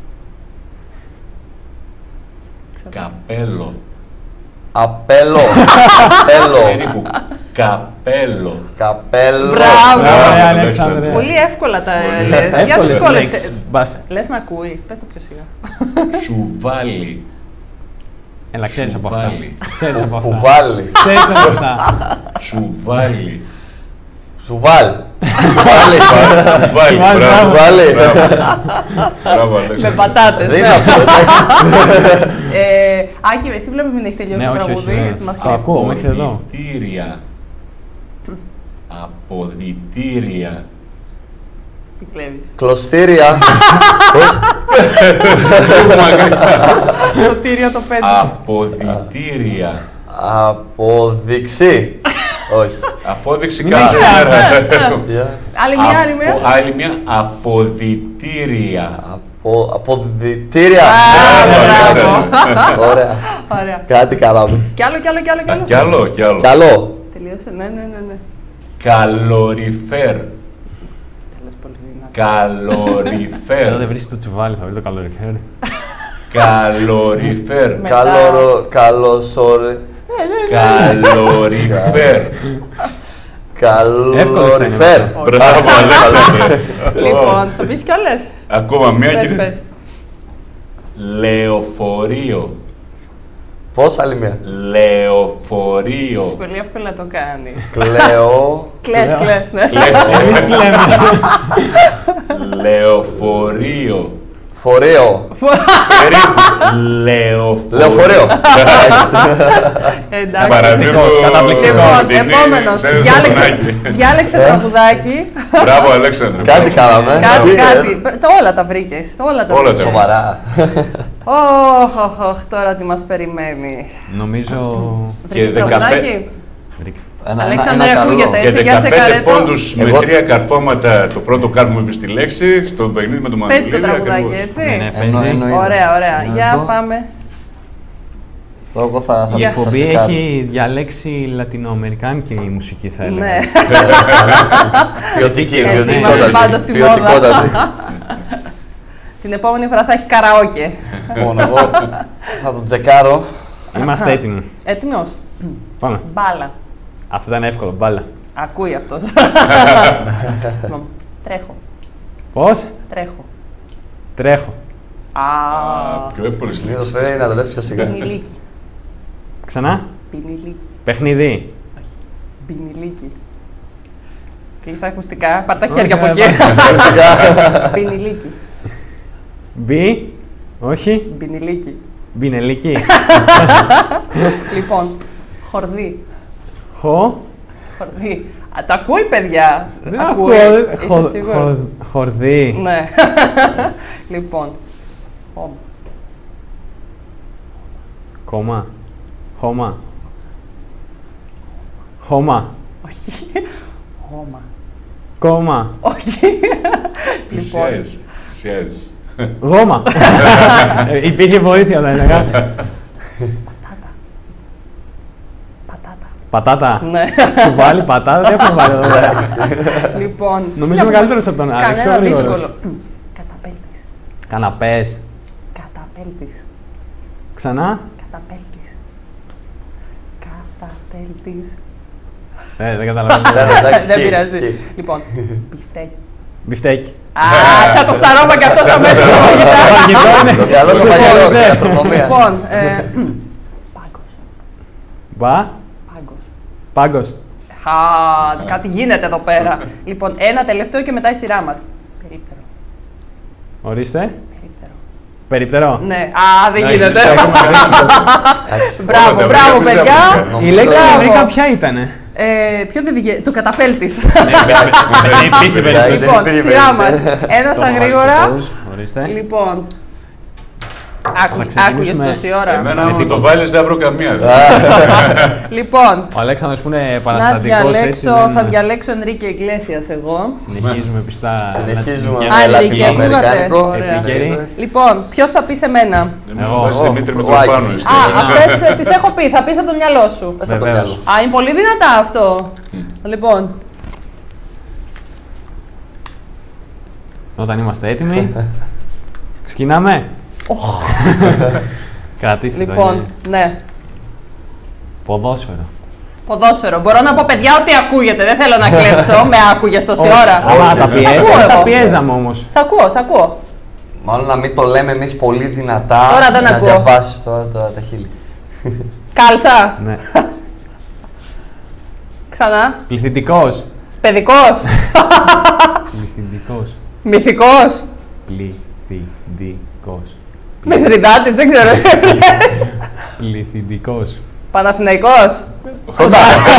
Καπέλο. Απέλο. Περίπου. Καπέλο. Καπέλο. Μπράβο. Αλέξανδρε. Πολύ εύκολα τα λες. Για δυσκόλεψε. Μπας. Λες να ακούει. Πες το πιο σιγά. Σουβάλι. Έλα, ξέρεις από αυτά. Σουβάλι. Ξέρεις από αυτά. Κουβάλι. Ξέρεις από αυτά. Σουβάλι. Σουβάλ. Σουβάλι, μπράβο. Σουβάλι. Μπράβο, Με Αλέξανδρε. πατάτες. Δεν είναι αυτό, εντάξει. Άκη, εσύ βλέπει μην έχει τελειώσει Ναι, το όχι, τραγούδι. όχι. γιατί μας Το κλέβει. ακούω μέχρι εδώ. Αποδυτήρια. Αποδυτήρια. Τι κλέβεις. Κλωστήρια. Πώς? Το τύριο το 5. Αποδυτήρια. Αποδειξή. Όχι. Απόδειξη Μην κάθε έχεις μέρα. Για. Άλλη μία, άλλη μία. Άλλη μια. Αποδυτήρια. Αποδυτήρια. Μπράβο. Ωραία. Ωραία. Κάτι κάναμε. Κι άλλο, κι άλλο, κι άλλο. κι άλλο. Κι άλλο, κι άλλο. Καλό. Τελείωσε. Ναι. Καλοριφέρ. Τέλος, πολύ δυνατό. Εδώ Καλοριφέρ. δεν βρίσκει το τσουβάλι, θα βρει το καλοριφέρ. Καλοριφέρ. Μετά. Καλοσορ. Καλοριφέρ. Εύκολο θα είναι Καλοριφέρ. αυτό. Μπράβο, Αλέξανδρε. Λοιπόν, θα πεις κι άλλες. Ακόμα μία Πες, και. πες. Λεωφορείο. Πώς άλλη μία. Λεωφορείο. Πολύ εύκολα το κάνει. Κλαίω. Κλαις, ναι. Εμείς κλαίμε. Λεωφορείο. Φορείο. Περίπου. Λεωφορείο. Λεωφορείο. Εντάξει. Παραδείγματος, καταπληκτικός. Λοιπόν, την- επόμενος. δεν Διάλεξε τραγουδάκι. Μπράβο, Αλέξανδρε. Κάτι κάναμε. Κάτι, Τι, κάτι. Όλα τα βρήκες. Όλα τα Όλα βρήκες. τα Σοβαρά. Ωχ, τώρα τι μας περιμένει. Νομίζω. Βρήκες 15. τραγουδάκι. Βρήκα. Αλέξανδρε, καλό. ακούγεται. Και Έτσι, για 15 τσεκαρέτο. πόντους με Εγώ- 3 καρφώματα το πρώτο κάρφωμα είπε στη λέξη, στο παιχνίδι με το Πες Μανουλίδη. το τραγουδάκι, ακριβώς. έτσι. Ναι, Εννοείται. παίζει. Ωραία, ωραία. Για Εδώ. πάμε. Το εγώ θα Η θα εκπομπή τσεκάρω. έχει διαλέξει λατινοαμερικάνικη μουσική, θα έλεγα. Ναι. Ποιοτική, Έτσι, είμαστε πάντα στη μόδα. ποιοτικότατη. Την επόμενη φορά θα έχει καραόκε. Λοιπόν, εγώ θα το τσεκάρω. Είμαστε έτοιμοι. Έτοιμος. Πάμε. Μπάλα. Αυτό ήταν εύκολο. Μπάλα. Ακούει αυτός. Λοιπόν, τρέχω. Πώς? Τρέχω. Τρέχω. Α, Πιο εύκολη Συνήθως λέξη. πρέπει να το λες πιο σιγά. πινιλίκι. Ξανά. Πινιλίκι. Παιχνίδι. Πινιλίκι. Κλείσα ακουστικά. Πάρ' τα χέρια από εκεί. Πινιλίκι. Μπι. Όχι. Πινιλίκι. Μπινελίκι. Λοιπόν, χορδί. Χω. Χορδί. Α, τα ακούει, παιδιά. Δεν Ακούει. ακούω. Είσαι σίγουρος? Χορδί. Ναι. Λοιπόν. Χώμα. Κόμμα. Χώμα. Χώμα. Όχι. Χώμα. Κόμμα. Όχι. Λοιπόν. Ξέρεις. Ξέρεις. Γόμα. Υπήρχε βοήθεια, θα έλεγα. Πατάτα. Πατάτα. Ναι. Τσουβάλι, πατάτα, τι έχουμε βάλει εδώ πέρα. Λοιπόν. Νομίζω μεγαλύτερος από τον Άλεξ, Κανένα πιο γρήγορος. δύσκολο. Καταπέλτης. Καναπές. Καταπέλτης. Ξανά. Καταπέλτης. Καταπέλτης. Δεν καταλαβαίνω. Εντάξει, Δεν χ, πειράζει. χ. Λοιπόν, μπιφτέκι. Μπιφτέκι. Α, σαν το σταρώμα και αυτός αμέσως στο φαγητά. Το μυαλό σου παγιός, η Σωστό. αστρονομία. Λοιπόν, πάγκος. Μπα. Πάγκος. Πάγκος. Κάτι γίνεται εδώ πέρα. Λοιπόν, ένα τελευταίο και μετά η σειρά μας. Περίπτερο. Ορίστε. Περίπτερο. Περιπτερό. Ναι, α, δεν γίνεται. Εντάξει. Μπράβο, Όλα τα μπράβο, βρήκα, παιδιά. Η λέξη Μπράβο. που βρήκα ποια ήτανε. Ποιο δεν βγαίνει, το καταπέλτης. Δεν υπήρχε περίπτωση. Λοιπόν, περίμενες, σειρά μας. Ένα στα γρήγορα. Ορίστε. Λοιπόν, άκουγες ξεκινήσουμε. τόση ώρα. Εμένα μου το βάλεις δεν βρω καμία. Λοιπόν, Ο Αλέξανδρος που είναι να παραστατικός έτσι. διαλέξω, θα διαλέξω Ενρίκε Ιγκλέσιας εγώ. Συνεχίζουμε πιστά. Συνεχίζουμε λατινικές. Α, με Ενρίκε, λατινοαμερικάνικο. ακούγατε. Επίκαιρη. Λοιπόν, ποιος θα πει σε μένα. Εγώ. Βάζεις Δημήτρη με ο το πάνω. Άκης. είστε. Α, αυτές τις έχω πει, θα πεις από το μυαλό σου. Πες από το Βεβαίως. μυαλό. Α, είναι πολύ δυνατά αυτό. Λοιπόν, Όταν είμαστε έτοιμοι. Ξεκινάμε. Κρατήστε το. λοιπόν, είναι. ναι. Ποδόσφαιρο. Ποδόσφαιρο. Μπορώ να πω, παιδιά, ότι ακούγεται. Δεν θέλω να κλέψω. Με άκουγες τόση ώρα. Άμα τα Σ' ακούω πιέζαμε, εγώ. τα πιέζαμε όμως. Σ' ακούω, σ' ακούω. Μάλλον να μην το λέμε εμείς πολύ δυνατά. Τώρα δεν να ακούω. Διαβάσεις τώρα τα χείλη. Κάλτσα. Ναι. Ξανά. Πληθυντικός. Παιδικός. Πληθυντικός. Μυθικός. Πληθυντικός. Μηθριδάτης, δεν ξέρω. Πληθυντικός. Παναθηναϊκός. Κοντά.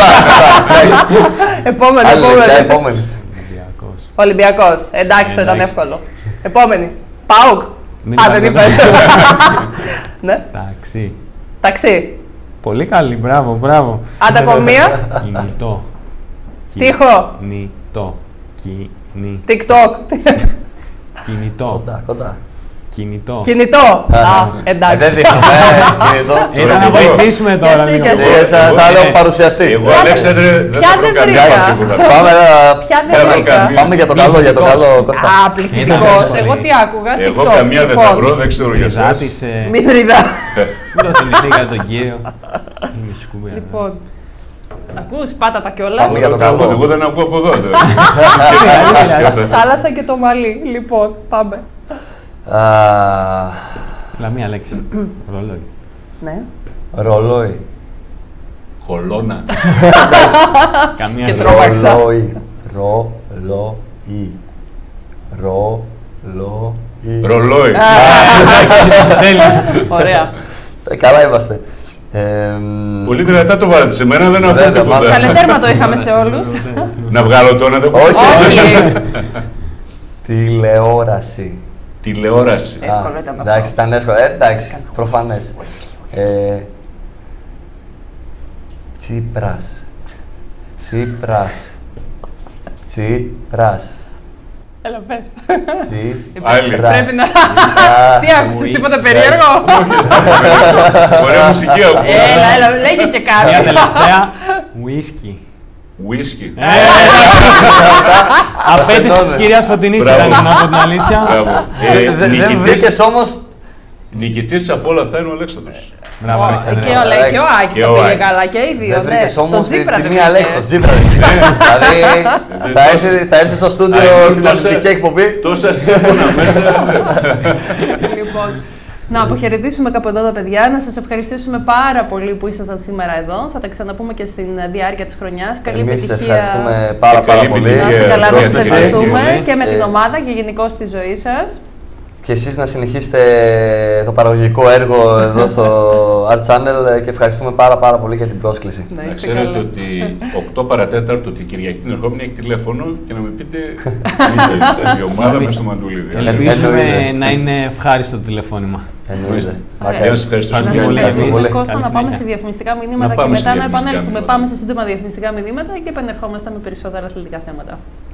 Επόμενη. Επόμενη. Ολυμπιακός. Ολυμπιακός. Εντάξει, το ήταν Εντάξει. εύκολο. Επόμενη. ΠΑΟΚ. Μην Α, δεν πάμε. είπες. Ναι. Ταξί. Ταξί. Πολύ καλή, μπράβο. Άντε από μία. Κινητό. Τείχο. Κινητό. TikTok. Κινητό. Κοντά. Κινητό. Κινητό. Α, εντάξει. Δεν δείχνω. Κινητό. Ήταν να βοηθήσουμε τώρα εσύ, λίγο. κι εσύ. Σαν λέω παρουσιαστής. Εγώ, Αλέξανδρε, δεν Ποια θα δεν βρω βρήκα. καμιά σίγουρα. Ποια δεν βρήκα. Πάμε για το καλό, για το καλό, Κώστα. Α, πληθυντικός. Ήταν Εγώ τι άκουγα. Εγώ TikTok. καμία δεν θα βρω, δεν ξέρω για εσάς. Μυθριδάτης. Μηθριδά. Μην το θυμηθήκα τον κύριο. Είναι σκούμπερα. Λοιπόν. Ακούς, πάτα τα κιόλας. Πάμε για το καλό. Εγώ δεν ακούω από εδώ. Χάλασα και το μαλλί. Λοιπόν, πάμε. Έλα μία λέξη. Ρολόι. Ναι. Ρολόι. Κολόνα. Καμία Και λέξη. τρόμαξα. Ρολόι. Ρολόι. Ρολόι. Ρολόι. Τέλεια. Ωραία. Καλά είμαστε. Πολύ δυνατά το βάλετε σε μένα, δεν ακούω δεν τίποτα. Καλέ τέρμα το είχαμε σε όλους. Να βγάλω το να δεν Όχι. Όχι. Τηλεόραση. Τηλεόραση. Εύκολο ήταν αυτό. Εντάξει, ήταν εύκολο. Εντάξει, προφανές. Τσίπρας. Έλα, πες. Άλλη. Πρέπει να... Τι άκουσες, Whisky. τίποτα περίεργο. Ωραία μουσική ακούω. Έλα, λέγε και Μία κάτι. τελευταία. Whisky. Whisky. Απέτηση της κυρίας Φωτεινής Μπράβο. ήταν, να πω την αλήθεια. Μπράβο. Δεν βρήκες όμως. Νικητής από όλα αυτά είναι ο Αλέξανδρος. Μπράβο, Αλέξανδρε. Και ο Άκης Και το ο πήγε Άκης. καλά και οι δύο. Δεν βρήκες Τον όμως Τσίπρα τη δεν μία λέξη, τον βρήκε. Τσίπρα. Δηλαδή θα έρθει στο στούντιο στην αθλητική εκπομπή. Τόσα σύμφωνα μέσα. Λοιπόν, να αποχαιρετήσουμε κάπου εδώ τα παιδιά, να σας ευχαριστήσουμε πάρα πολύ που ήσασταν σήμερα εδώ. Θα τα ξαναπούμε και στην διάρκεια της χρονιάς. Καλή Εμείς επιτυχία. ευχαριστούμε πάρα Και καλή πολύ. Να είστε επιτυχία. καλά, να σας Πρόσκληση. ευχαριστούμε Πολύ. και με την Ε, ομάδα και γενικώ στη ζωή σας. Και εσείς να συνεχίσετε το παραγωγικό έργο εδώ στο Art Channel και ευχαριστούμε πάρα πολύ για την πρόσκληση. Να Να είστε ξέρετε καλά. ότι 8 παρατέταρτο την Κυριακή την ερχόμενη έχει τηλέφωνο και να με πείτε η ομάδα με στο Μαντούλιδη. Ελπίζουμε Εννοείται. να είναι ευχάριστο το τηλεφώνημα. Εννοείται. Ωραία. Για να σας ευχαριστήσω Να Ευχαριστούμε πολύ. πολύ. σας ευχαριστήσω, Πολύ. Κώστα, Καλή να πάμε συνέχεια. σε διαφημιστικά μηνύματα Να και πάμε σε μετά να διαφημιστικά επανέλθουμε. μηνύματα. Πάμε σε σύντομα διαφημιστικά μηνύματα και επανερχόμαστε με περισσότερα αθλητικά θέματα.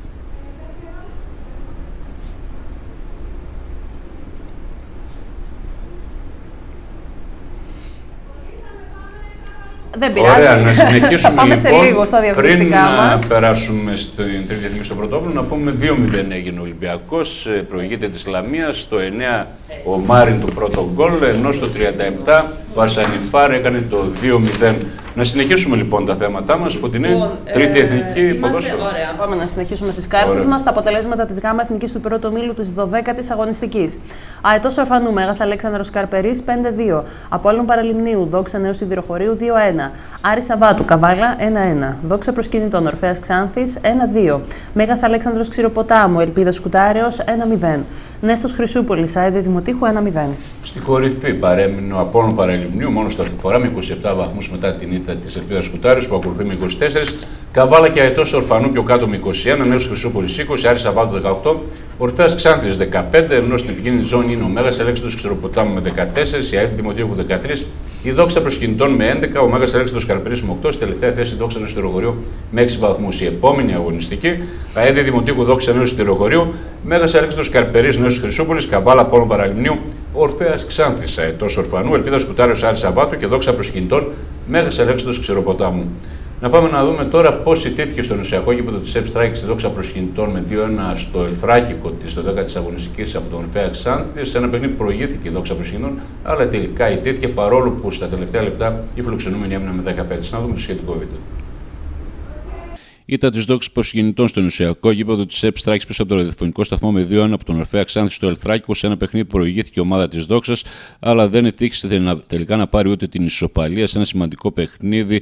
Δεν πειράζει. Ωραία, να συνεχίσουμε Θα πάμε σε λοιπόν. λίγο στα Πριν διαφημιστικά να μας. περάσουμε στην τρίτη εθνική στο πρωτόκολλο, να πούμε 2-0 έγινε ο Ολυμπιακός, προηγείται της Λαμίας, στο 9 ο Μάριν το πρώτο γκολ, ενώ στο 37 ο Ασανιφάρ έκανε το 2-0. Να συνεχίσουμε λοιπόν τα θέματά μας. Φωτεινή, τρίτη εθνική ποδόσφαιρο. Ωραία, πάμε να συνεχίσουμε στις κάρτες Ωραία. μας. Τα αποτελέσματα της ΓΑΜΑ Εθνικής του πρώτου ομίλου της 12ης αγωνιστικής. Αετός Ορφανού, Μέγας Αλέξανδρος Καρπερής 5-2. Απόλλων Παραλιμνίου, Δόξα Νέου Σιδηροχωρίου 2-1. Άρη Σαββάτου, Καβάλα 1-1. Δόξα Προσκυνητών, Ορφέας Ξάνθης 1-2. Μέγας Αλέξανδρος Ξηροποτάμου, Ελπίδα Σκουτάρεως 1-0. Νέστος Χρυσούπολης, ΑΕΔ Δημοτήχου 1-0. Στην κορυφή παρέμεινε ο Απόλλων Παραλιμνίου, μόνο στα φορά με 27 βαθμούς μετά την ήττα της Ελπίδας Σκουτάρεως που ακολουθεί με 24. Καβάλα και Αετός Ορφανού πιο κάτω με 21. Νέος Χρυσούπολης 20. Άρη Σαββάτου 18. Ορφέας Ξάνθης 15. Ενώ στην επικίνδυνη ζώνη είναι ο Μέγας Αλέξανδρος Ξηροποτάμου με 14. Η ΑΕΔ Δημοτήχου 13. Η Δόξα Προσκυνητών με 11. Ο Μέγας Αλέξανδρος Καρπερής με 8. Στη τελευταία θέση η Δόξα Νέου Σιδηροχωρίου με 6 βαθμούς. Η επόμενη αγωνιστική. ΑΕΔ Δημοτήχου Δόξα Νέου Σιδηροχωρίου. Μέγας Αλέξανδρος Καρπερής Νέος Χρυσούπολης. Καβάλα Απόλλων Παραλιμνίου. Ορφέας Ξάνθης, Αετός Ορφανού, Ελπίδα Σκουτάρεως Άρη Σαββάτου και Δόξα Προσκυνητών Μέγας Αλέξανδρος Ξηροποτάμου. Να πάμε να δούμε τώρα πώς ιτήθηκε στο νοσιακό γήπεδο της Epstrike στη Δόξα Προσκυνητών με 2-1 στο Ελθράκικο της 12ης αγωνιστικής από τον Ορφέα Ξάνθη. Σε ένα παιχνίδι προηγήθηκε η Δόξα Προσκυνητών, αλλά τελικά ιτήθηκε παρόλο που στα τελευταία λεπτά η φιλοξενούμενη έμεινε με 10 παίκτες. Να δούμε το σχετικό βίντεο. Ήταν τη δόξη προσγεννητών στο νησιακό γήπεδο τη ΕΠ Στράκης πίσω από το ραδιοφωνικό σταθμό με 2-1 από τον Ορφέα Ξάνθη στο Ελθράκικο σε ένα παιχνίδι που προηγήθηκε η ομάδα τη Δόξας, αλλά δεν ευτύχησε τελικά να πάρει ούτε την ισοπαλία σε ένα σημαντικό παιχνίδι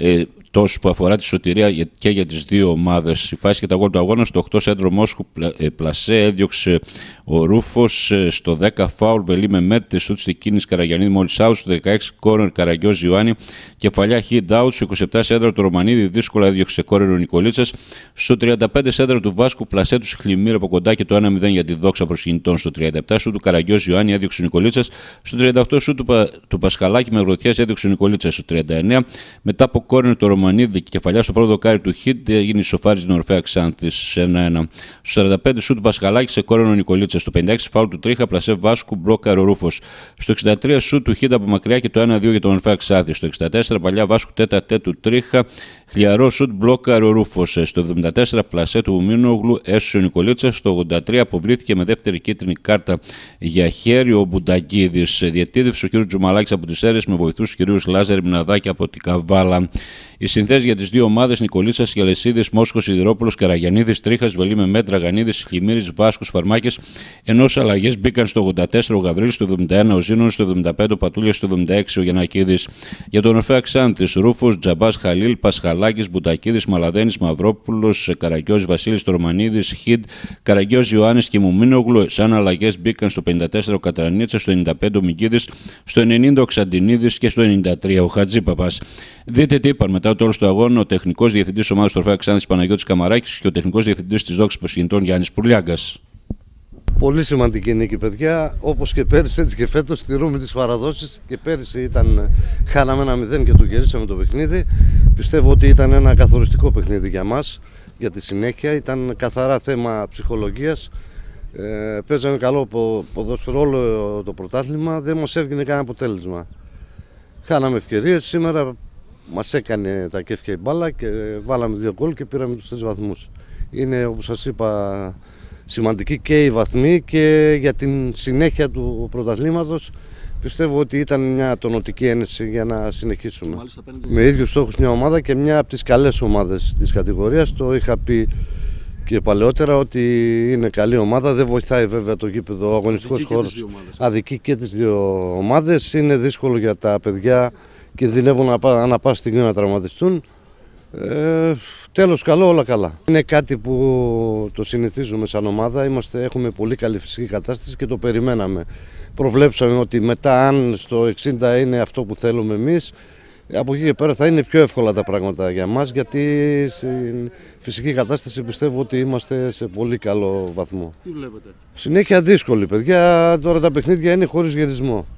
τόσο που αφορά τη σωτηρία και για τις δύο ομάδες. Η φάση και τα γκολ του αγώνα στο 8 σέντρο Μόσχου Πλασέ έδιωξε ο Ρούφος, στο 10 φάουλ Βελή Μεμέτ, σούτ στη κίνηση Καραγιαννίδη μόλις out, στο 16 κόρνερ Καραγκιόζ Ιωάννη, κεφαλιά hit out, στο 27 σέντρα του Ρωμανίδη δύσκολα έδιωξε κόρνερ ο Νικολίτσας, στο 35 σέντρα του Βάσκου Πλασέ του Σιχλιμίρ από κοντά και το 1-0 για τη Δόξα προσγεννητών, στο 37 σούτ του Καραγκιόζ Ιωάννη έδιωξε ο Νικολίτσας, στο 38 σούτ του Πασχαλάκη με γροθιάς έδιωξε ο Νικολίτσας, στο 39 μετά από κόρνερ του Ρωμανίδη και κεφαλιά στο πρώτο δοκάρι του Χιτ έγινε ισοφάριση στην Ορφέα Ξάνθης σε 1-1. Στο 45 σούτ του Πασχαλάκη σε κόρνερ ο Νικολίτσας, στο 56 φάουλ του Τρίχα Πλασέ Βάσκου μπλόκαρ ο Ρούφος, στο 63 σούτ του Χιτ από μακριά και το 1-2 για τον Ορφέα Ξάνθη, στο 64 παλιά Βάσκου τέτα του Τρίχα, χλιαρό σούτ μπλόκαρ ο Ρούφος, στο 74 Πλασέ του Μίνογλου έσωσε ο Νικολίτσας, στο 83 αποβλήθηκε με δεύτερη κίτρινη κάρτα για χέρι ο Μπουνταγκίδης. Διετήδευσε ο κ. Τζουμαλάκης από τις Σέρρες με βοηθούς του κ. Λάζαρη Μιναδάκη από την Καβάλα. Οι συνθέσεις για τις δύο ομάδες Νικολίτσας, Γελεσίδης, Μόσχος, Σιδηρόπουλος, Καραγιαννίδης, Τρίχας, Βελή Μεμέτ, Ραγανίδης, Χλιμύρης, Βάσκος, Φαρμάκης, ενώ αλλαγές μπήκαν στο 84 ο Γαβρίλης, στο 71 ο Ζήνων, στο 75 ο Πατούλιας, στο 76 ο Γιαννακίδης. Για τον Ορφέα Ξάνθης, Ρούφος, Τζαμπάς, Χαλίλ, Πασχαλάκης, Μπουτακίδης, Μαλαδένης, Μαυρόπουλος, Καραγκιόζ, Βασίλης, Τορμανίδης, Χιντ, Καραγκιόζ, Ιωάννης και Μουμίνογλου. Σαν αλλαγές μπήκαν στο 54 ο Κατρανίτσας, στο 95 ο Μικίδης, στο 90 ο Ξαντινίδης και στο 93 ο Χατζίπαπας. Δείτε τι είπαν μετά το τέλος του αγώνα ο τεχνικός διευθυντής ομάδας του Ορφέα Ξάνθης Παναγιώτης Καμαράκης και ο τεχνικός διευθυντής της Δόξης Προσγεννητών Γιάννης Πουρλιάγκας. Πολύ σημαντική νίκη, παιδιά. Όπως και πέρυσι, έτσι και φέτος στηρούμε τις παραδόσεις. Και πέρυσι χάναμε 1-0 και το κερδίσαμε το παιχνίδι. Πιστεύω ότι ήταν ένα καθοριστικό παιχνίδι για μας, για τη συνέχεια. Ήταν καθαρά θέμα ψυχολογίας. Παίζαμε καλό ποδόσφαιρο όλο το πρωτάθλημα. Δεν μας έβγαινε κανένα αποτέλεσμα. Χάναμε ευκαιρίες. Σήμερα μας έκανε τα κέφια η μπάλα και βάλαμε 2 γκολ και πήραμε τους 4 βαθμούς. Είναι, όπως σας είπα, σημαντική και η βαθμή και για την συνέχεια του πρωταθλήματος. Πιστεύω ότι ήταν μια τονωτική ένεση για να συνεχίσουμε. Με ίδιους στόχους μια ομάδα και μια από τις καλές ομάδες της κατηγορίας. Το είχα πει και παλαιότερα ότι είναι καλή ομάδα. Δεν βοηθάει βέβαια το γήπεδο, ο αγωνιστικός χώρος. Αδικεί και τις δύο ομάδες. Είναι δύσκολο για τα παιδιά, κινδυνεύουν ανά πάση στιγμή να τραυματιστούν. Τέλος καλό, όλα καλά. Είναι κάτι που το συνηθίζουμε σαν ομάδα. Έχουμε πολύ καλή φυσική κατάσταση και το περιμέναμε. Προβλέψαμε ότι μετά, αν στο 60 είναι αυτό που θέλουμε εμείς, από εκεί και πέρα θα είναι πιο εύκολα τα πράγματα για μας, γιατί στην φυσική κατάσταση πιστεύω ότι είμαστε σε πολύ καλό βαθμό. Τι βλέπετε? Συνέχεια δύσκολη, παιδιά. Τώρα τα παιχνίδια είναι χωρίς γυρισμό.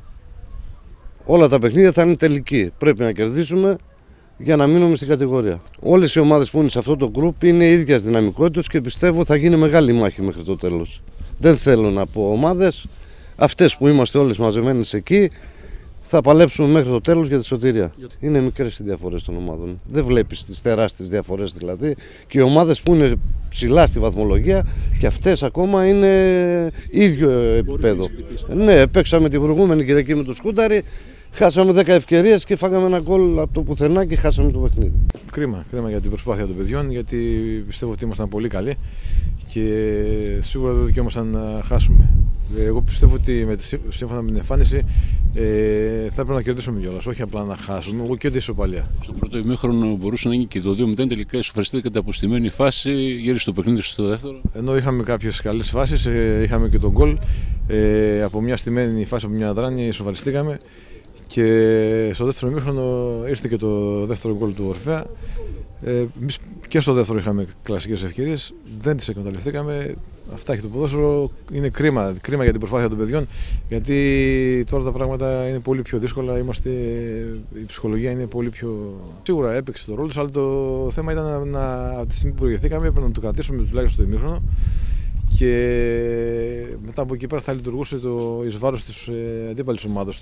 Όλα τα παιχνίδια θα είναι τελική. Πρέπει να κερδίσουμε για να μείνουμε στην κατηγορία. Όλες οι ομάδες που είναι σε αυτό το γκρουπ είναι ίδιας δυναμικότητας και πιστεύω θα γίνει μεγάλη μάχη μέχρι το τέλος. Δεν θέλω να πω ομάδες, αυτές που είμαστε όλες μαζεμένες εκεί, θα παλέψουμε μέχρι το τέλος για τη σωτηρία. Είναι μικρές οι διαφορές των ομάδων. Δεν βλέπεις τις τεράστιες διαφορές δηλαδή. Και οι ομάδες που είναι ψηλά στη βαθμολογία και αυτές ακόμα είναι ίδιο επίπεδο. Ναι, παίξαμε την προηγούμενη Κυριακή με το Σκούταρι. Χάσαμε 10 ευκαιρίες και φάγαμε ένα γκολ από το πουθενά και χάσαμε το παιχνίδι. Κρίμα για την προσπάθεια των παιδιών, γιατί πιστεύω ότι ήμασταν πολύ καλοί και σίγουρα δεν δικαιούμασταν να χάσουμε. Εγώ πιστεύω ότι σύμφωνα με την εμφάνιση θα έπρεπε να κερδίσουμε κιόλας, όχι απλά να χάσουμε, εγώ και τη ισοπαλία. Στο πρώτο ημίχρονο μπορούσε να γίνει και το 2-0, τελικά ισοφαριστήκατε από στημένη φάση, γύρισε το παιχνίδι στο δεύτερο. Ενώ είχαμε κάποιες καλές φάσεις, είχαμε και τον γκολ, από μια στημένη φάση, από μια δράνη ισοφαριστήκαμε. Και στο δεύτερο ημίχρονο ήρθε και το δεύτερο γκολ του Ορφέα. Εμείς και στο δεύτερο είχαμε κλασικές ευκαιρίες, δεν τις εκμεταλλευτήκαμε. Αυτά έχει το ποδόσφαιρο. Είναι κρίμα για την προσπάθεια των παιδιών, γιατί τώρα τα πράγματα είναι πολύ πιο δύσκολα. Η ψυχολογία είναι πολύ πιο. Σίγουρα έπαιξε το ρόλο του, αλλά το θέμα ήταν από τη στιγμή που προηγηθήκαμε έπρεπε να το κρατήσουμε τουλάχιστον το ημίχρονο. Και μετά από εκεί πέρα θα λειτουργούσε εις βάρος της αντίπαλης ομάδας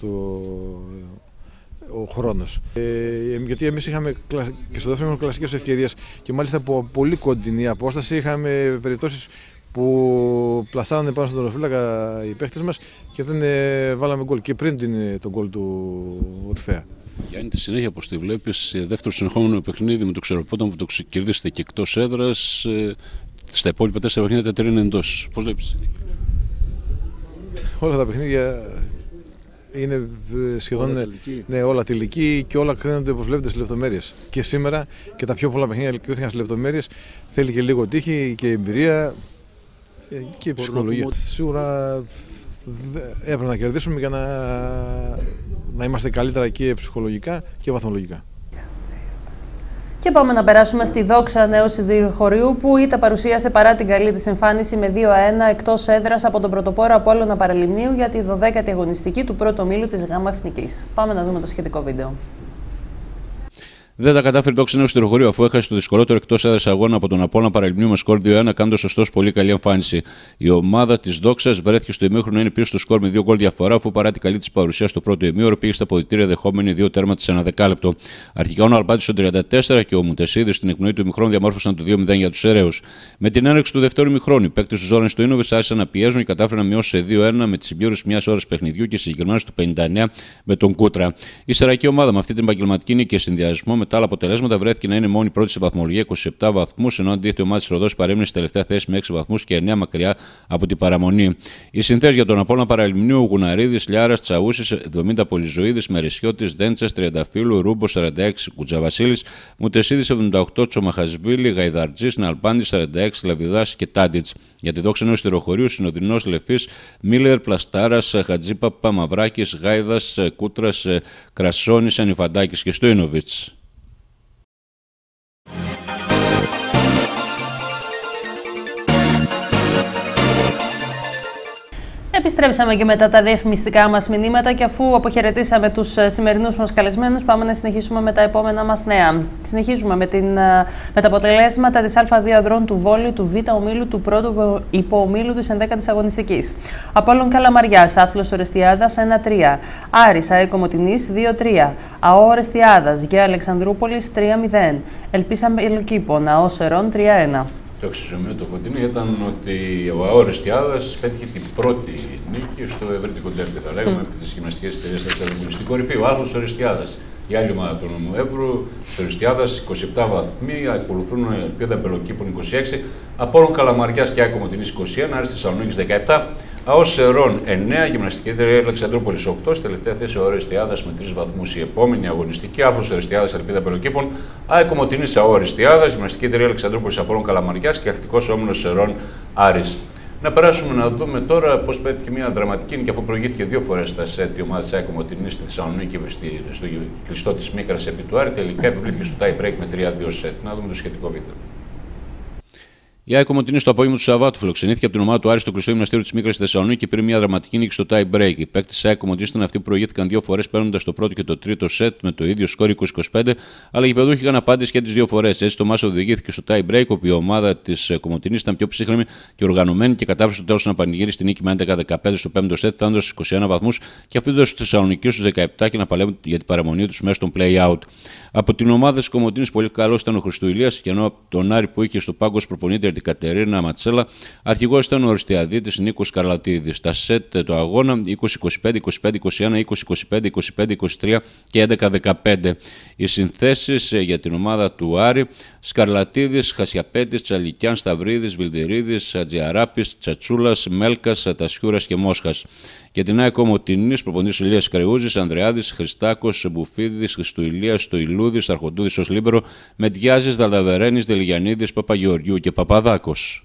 ο χρόνος. Γιατί εμείς είχαμε και στο δεύτερο κλασικές ευκαιρίες και μάλιστα από πολύ κοντινή απόσταση είχαμε περιπτώσεις που πλασάρανε πάνω στον τερματοφύλακα οι παίχτες μας και δεν βάλαμε γκολ και πριν τον γκολ του Ορφέα. Γιάννη, τη συνέχεια πώς τη βλέπεις, δεύτερο συνεχόμενο παιχνίδι με το Ξεροπόταμο που το κερδίσετε και εκτός έδρας, στα υπόλοιπα 4 παιχνίδια τα 3 είναι εντός. Πώς βλέπεις? Όλα τα παιχνίδια είναι σχεδόν όλα τελική και όλα κρίνονται, όπως βλέπετε, στις λεπτομέρειες. Και σήμερα και τα πιο πολλά παιχνίδια κρίθηκαν στις λεπτομέρειες. Θέλει και λίγο τύχη και εμπειρία και ψυχολογία. Σίγουρα έπρεπε να κερδίσουμε για να είμαστε καλύτερα και ψυχολογικά και βαθμολογικά. Και πάμε να περάσουμε στη Δόξα Νέου Σιδηροχωρίου, που ήττα παρουσίασε παρά την καλή της εμφάνιση με 2-1 εκτός έδρας από τον πρωτοπόρο Απόλλωνα Παραλιμνίου για τη 12η αγωνιστική του πρώτου ομίλου της ΓΑΜΑ Εθνικής. Πάμε να δούμε το σχετικό βίντεο. Δεν τα κατάφερε το Δόξα Νέου Σιδηροχωρίου, αφού έχασε το δυσκολότερο εκτός έδρας αγώνα από τον Απόλλωνα Παραλιμνίου με σκορ 2-1, κάνοντας ωστόσο πολύ καλή εμφάνιση. Η ομάδα της Δόξας βρέθηκε στο ημίχρονο, είναι πίσω στο σκορ με 2 γκολ διαφορά, αφού παρά την καλή της παρουσία στο πρώτο ημίωρο πήγε στα αποδυτήρια δεχόμενη 2 τέρματα σε ένα δεκάλεπτο. Αρχικά ο Αλμπάτης στο 34 και ο Μουτεσίδης στην εκπνοή του ημιχρόνου διαμόρφωσαν το 2-0 για τους Εραίους. Με την έναρξη του δεύτερου ημιχρόνου, οι παίκτες του Ζόραν Στοίνοβιτς άρχισαν να πιέζουν και κατάφεραν να μειώσουν σε 2-1 με τη συμπλήρωση μιας ώρας παιχνιδιού και συγκεκριμένα στο 59 με τον Κούτρα. Η Σεραϊκή ομάδα με αυτή την επαγγελματική νίκη και συνδυασμό με τα άλλα αποτελέσματα βρέθηκε να είναι μόνη πρώτη σε βαθμολογία 27 βαθμούς, ενώ αντίθετη ομάδα της Ροδός παρέμεινε στη τελευταία θέση με 6 βαθμούς και 9 μακριά από την παραμονή. Οι συνθέσεις για τον Απόλλωνα Παραλιμνίου: Γουναρίδης, Λιάρας, Τσαούσης, 70 Πολυζωίδης, Μερισιώτης, Δέντσας, Τριανταφύλου, Ρούμπο 46, Κουτζαβασίλης, Μουτεσίδης 78, Τσομαχασβίλη, Γαϊδαρτζής, Ναλπάντης 46, Λαβιδάς και Τάντιτς. Για τη Δόξα Νέου Σιδηροχωρίου, Συνοδεινός, Λεφής, Μίλερ, Πλαστάρας, Χατζίπαπα, Μαυράκης, Γάιδας, Κούτρας, Κρασόνης, Ανιφαντάκης και Στοίνοβιτς. Επιστρέψαμε και μετά τα διαφημιστικά μας μηνύματα και αφού αποχαιρετήσαμε τους σημερινούς μας καλεσμένους, πάμε να συνεχίσουμε με τα επόμενα μας νέα. Συνεχίζουμε με τα αποτελέσματα της Α2 ανδρών του βόλεϊ του Β' ομίλου του πρώτου υποομίλου της 11ης αγωνιστικής. Απόλλων Καλαμαριάς, Άθλος Ορεστιάδας 1-3, Άρης ΑΕΚ Κομοτηνής 2-3, ΑΟ Ορεστιάδας, Γε Αλεξανδρούπολης 3-0, Ελπίσα Μελοκήπο, ΝΑΟ Σερών 3-1. Το αξιζωμένο του Φωτεινή ήταν ότι ο ΑΟ Ορεστιάδας πέτυχε την πρώτη νίκη στο ευρετικό ντέρμπι. Θα λέγαμε από τις γυμναστικές εταιρείες στην κορυφή. Ο Άθλος Ορεστιάδας, η άλλη ομάδα του νομού Εύρου, στο Ορεστιάδας 27 βαθμοί, ακολουθούν Ελπίδα Μπελοκήπων 26, Απόλλων Καλαμαριάς και ΑΕΚ Κομοτηνής 21, Άρης Θεσσαλονίκης 17, ΑΟ Σερών 9, γυμναστική εταιρεία Αλεξανδρούπολης 8, στη τελευταία θέση ο Ορεστιάδας με 3 βαθμούς. Η επόμενη αγωνιστική, Άθλος Ορεστιάδας Ελπίδα Μπελοκήπων, ΑΕΚ Κομοτηνής ΑΟ Ορεστιάδας, γυμναστική εταιρεία Αλεξανδρούπολης Απόλλων Καλαμαριάς και αθλητικός όμιλος Σερών Άρης. Να περάσουμε να δούμε τώρα πώς πέτυχε μια δραματική νίκη, αφού προηγήθηκε 2 φορές στα σετ η ομάδα της ΑΕΚ Κομοτηνής στη Θεσσαλονίκη στο κλειστό της Μίκρας επί του Άρη. Τελικά επιβλήθηκε στο tie break με 3-2 σετ. Να δούμε το σχετικό βίντεο. Η ΑΕΚ Κομοτηνής στο απόγευμα του Σαββάτου φιλοξενήθηκε από την ομάδα του Άρη στο κλειστό γυμναστήριο της Μίκρας στη Θεσσαλονίκη πριν μια δραματική νίκη στο tie break. Οι παίκτες της ΑΕΚ Κομοτηνής ήταν αυτοί που προηγήθηκαν 2 φορές παίρνοντας το πρώτο και το τρίτο σετ με το ίδιο σκόρ 20-25, αλλά οι γηπεδούχοι είχαν απάντηση και τις 2 φορές. Έτσι το μάτς οδηγήθηκε στο tie break, όπου η ομάδα της Κομοτηνής ήταν πιο ψύχρεμη και οργανωμένη και κατάφερε στο τέλος να πανηγυρίσει την νίκη με 11-15 στο 5ο σετ, φτάνοντας στους 21 βαθμούς και αφήνοντας τους Θεσσαλονικίους στους 17 και να παλεύουν για την παραμονή τους μέσα στον play-out. Από την ομάδα της Κομοτηνής πολύ καλός ήταν ο Χριστοηλίας, και ενώ από τον Άρη που είχε στο πάγκο προπονήτρια την Κατερίνα Ματσέλα, αρχηγός ήταν ο Οριστιαδίτης Νίκος Καρλατίδης. Τα σετ το αγώνα 20-25, 25-21, 20-25, 25-23 και 11-15. Οι συνθέσεις για την ομάδα του Άρη: Σκαρλατίδης, Χασιαπέτης, Τσαλικιάν, Σταυρίδης, Βιλτερίδης, Ατζιαράπης, Τσατσούλας, Μέλκας, Τασιούρας και Μόσχας. Για την ΑΕΚ Κομοτηνής, προπονητής Ηλίας Κρεούζης, Ανδρεάδης, Χριστάκος, Μπουφίδης, Χριστοηλίας, Στοηλούδης, Αρχοντούδης ως λίμπερο, Μεντιάζης, Δαλδαβερένης, Δελιγιαννίδης, Παπαγεωργιού και Παπαδάκος.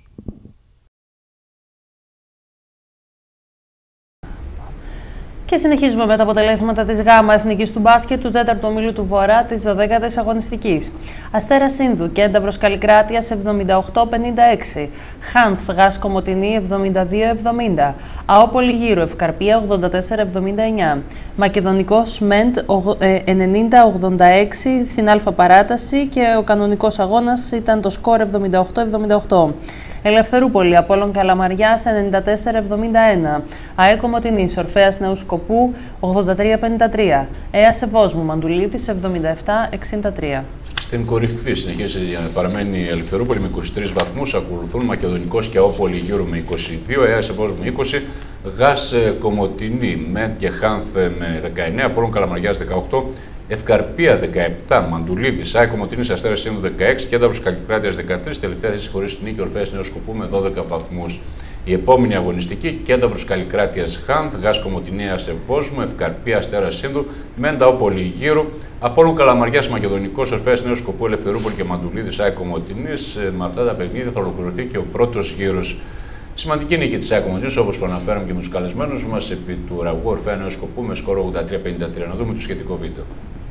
Και συνεχίζουμε με τα αποτελέσματα της ΓΑΜΑ Εθνικής του μπάσκετ του 4ου ομίλου του Βορρά της 12ης αγωνιστικής. Αστέρας Σύνδου και Ένταυρος Καλλικράτειας 78-56. Χάνθ Γας Κομοτηνή 72-70. ΑΟ Πολυγύρου Ευκαρπία 84-79. Μακεδονικός Μεντ 90-86 στην Α παράταση και ο κανονικός αγώνας ήταν το σκορ 78-78. Ελευθερούπολη Απόλλων Καλαμαριάς 94-71. ΑΕ Κομοτηνής Ορφέας Νέου Σκοπού 83-53. ΕΑΣ Ευόσμου Μαντουλίτης 77-63. Στην κορυφή συνεχίζει να παραμένει η Ελευθερούπολη με 23 βαθμούς. Ακολουθούν Μακεδονικός και ΑΟ Πολυγύρου με 22, ΕΑΣ Ευόσμου 20, Γας Κομοτηνή, Μεντ και Χάνθ με 19, Απόλλων Καλαμαριάς 18, Ευκαρπία 17, Μαντουλίδης, ΑΕΚ Κομοτηνής Αστέρας Σύνδου 16, Κένταβρος Καλλικράτειας 13, τελευταία θέση χωρίς νίκη Ορφέας Νέου Σκοπού με 12 βαθμούς. Η επόμενη αγωνιστική, Κένταβρος Καλλικράτειας Χάνθ, Γάς Κομοτηνίας Ευόσμου, Ευκαρπία Αστέρας Σύνδου, Μέντα Όπολη Γύρου, Απόλλων Καλαμαριάς Μακεδονικός, Ορφέας Νέου Σκοπού, Ελευθερούπολη και Μαντουλίδης, ΑΕΚ Κομοτηνής. Με αυτά τα παιχνίδια θα ολοκληρωθεί και ο πρώτος γύρος. Σημαντική νίκη της ΑΕΚ Κομοτηνής, όπως προαναφέραμε και με τους καλεσμένους μας, επί του Ουραγού Ορφέα Νέου Σκοπού με σκόρο 83-53. Να δούμε το σχετικό βίντεο.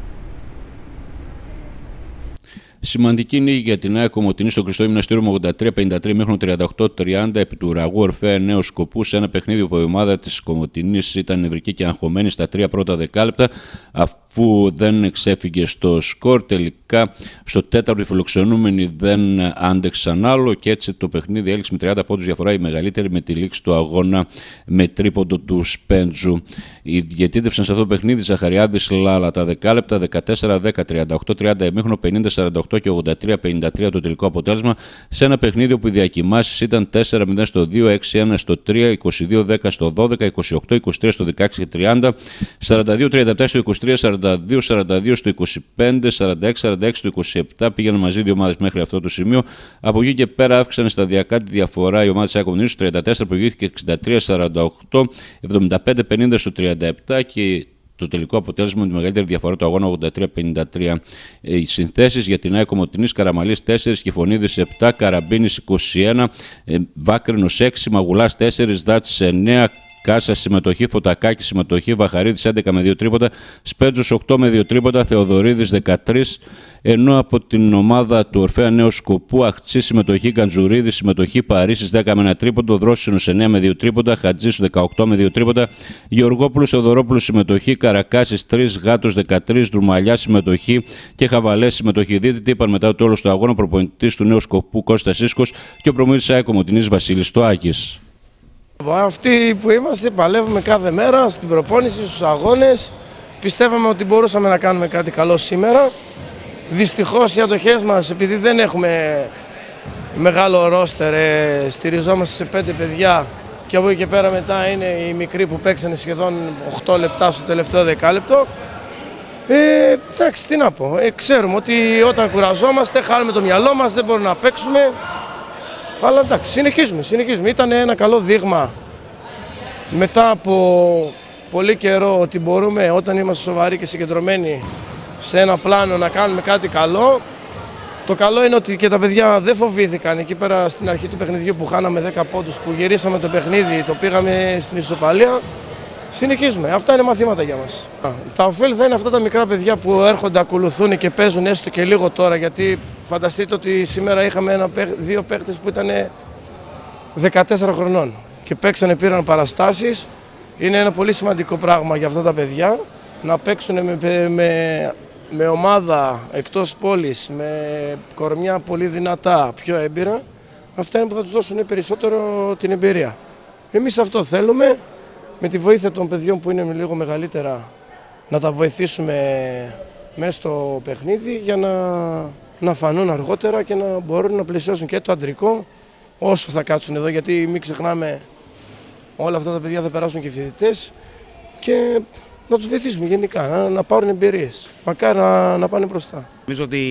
Σημαντική νίκη για την ΑΕΚ Κομοτηνή στο κλειστό γυμναστήριο με 83-53 μέχρι 38-30 επί του Ουραγού Ορφέα Νέου Σκοπού, σε ένα παιχνίδι που η ομάδα της Κομοτηνής ήταν νευρική και αγχωμένη στα 3 πρώτα δεκάλεπτα, αφού δεν εξέφυγε στο σκορ. Τελικά στο τέταρτο οι φιλοξενούμενοι δεν άντεξαν άλλο και έτσι το παιχνίδι έληξε με 30 πόντους διαφορά, η μεγαλύτερη με τη λήξη του αγώνα με τρίποντο του Σπέντζου. Οι διαιτήτευσαν σε αυτό το παιχνίδι Ζαχαριάδης Λάλα τα δεκάλεπτα 14-10, 38-30 εμίχρονο, 50-48 και 83-53 το τελικό αποτέλεσμα, σε ένα παιχνίδι όπου οι διακοιμάσεις ήταν 4-0 στο 2, 6-1 στο 3, 22-10 στο 12, 28-23 στο 16 και 30, 42-37 στο 23, 42-42 στο 25, 46-46 στο 27. Πήγαιναν μαζί δύο ομάδες μέχρι αυτό το σημείο. Από εκεί και πέρα αύξανε σταδιακά τη διαφορά η ομάδα της ΑΕΚ Κομοτηνής στο 34, προηγήθηκε 63-48, 75-50 στο 37 και το τελικό αποτέλεσμα με τη μεγαλύτερη διαφορά του αγώνα 83-53. Οι συνθέσεις για την ΑΕΚ Κομοτηνής: Καραμαλής 4, Κηφωνίδης 7, Καραμπίνης 21, Βάκρινος 6, Μαγουλάς 4, Δάτης 9, Κάσα συμμετοχή, Φωτακάκη συμμετοχή, Βαχαρίδης 11 με 2 τρίποτα, Σπέτζος 8 με 2 τρίποτα, Θεοδωρίδης 13, ενώ από την ομάδα του Ορφέα Νέου Σκοπού Αχτσή συμμετοχή, Καντζουρίδης συμμετοχή, Παρίσης 10 με 1 τρίποντο, Δρόσινος 9 με 2 τρίποτα, Χατζής 18 με 2 τρίποτα, Γεωργόπουλος Θεοδωρόπουλος συμμετοχή, Καρακάσης 3, Γάτος 13, Δρουμαλιά συμμετοχή και Χαβαλές συμμετοχή. Δείτε τι είπαν μετά το τέλος του αγώνα προπονητής του Νέου Σκοπού Κώστας Σίσκος και ο προμηθευτής ΑΕΚ Κομοτηνής Βασίλης Στοάκης. Αυτοί που είμαστε παλεύουμε κάθε μέρα στην προπόνηση, στους αγώνες. Πιστεύαμε ότι μπορούσαμε να κάνουμε κάτι καλό σήμερα. Δυστυχώς οι αντοχές μας, επειδή δεν έχουμε μεγάλο ρόστερ, στηριζόμαστε σε 5 παιδιά και από εκεί και πέρα μετά είναι οι μικροί που παίξανε σχεδόν 8 λεπτά στο τελευταίο δεκάλεπτο. Εντάξει, τι να πω. Ξέρουμε ότι όταν κουραζόμαστε, χάνουμε το μυαλό μας, δεν μπορούμε να παίξουμε. Αλλά εντάξει, συνεχίζουμε. Ήταν ένα καλό δείγμα μετά από πολύ καιρό ότι μπορούμε όταν είμαστε σοβαροί και συγκεντρωμένοι σε ένα πλάνο να κάνουμε κάτι καλό. Το καλό είναι ότι και τα παιδιά δεν φοβήθηκαν εκεί πέρα στην αρχή του παιχνιδιού που χάναμε 10 πόντους, που γυρίσαμε το παιχνίδι, το πήγαμε στην ισοπαλία. Συνεχίζουμε. Αυτά είναι μαθήματα για μας. Τα ωφέλη θα είναι αυτά τα μικρά παιδιά που έρχονται, ακολουθούν και παίζουν έστω και λίγο τώρα, γιατί φανταστείτε ότι σήμερα είχαμε δύο παίκτες που ήταν 14 χρονών και παίξανε, πήραν παραστάσεις. Είναι ένα πολύ σημαντικό πράγμα για αυτά τα παιδιά να παίξουν με ομάδα εκτός πόλης, με κορμιά πολύ δυνατά, πιο έμπειρα. Αυτά είναι που θα τους δώσουν περισσότερο την εμπειρία. Εμείς αυτό θέλουμε. Με τη βοήθεια των παιδιών που είναι λίγο μεγαλύτερα να τα βοηθήσουμε μέσα στο παιχνίδι για να φανούν αργότερα και να μπορούν να πλαισιώσουν και το αντρικό όσο θα κάτσουν εδώ, γιατί μην ξεχνάμε όλα αυτά τα παιδιά θα περάσουν και φοιτητές και να τους βοηθήσουμε γενικά, να πάρουν εμπειρίες, μακάρι να πάνε μπροστά. Νομίζω ότι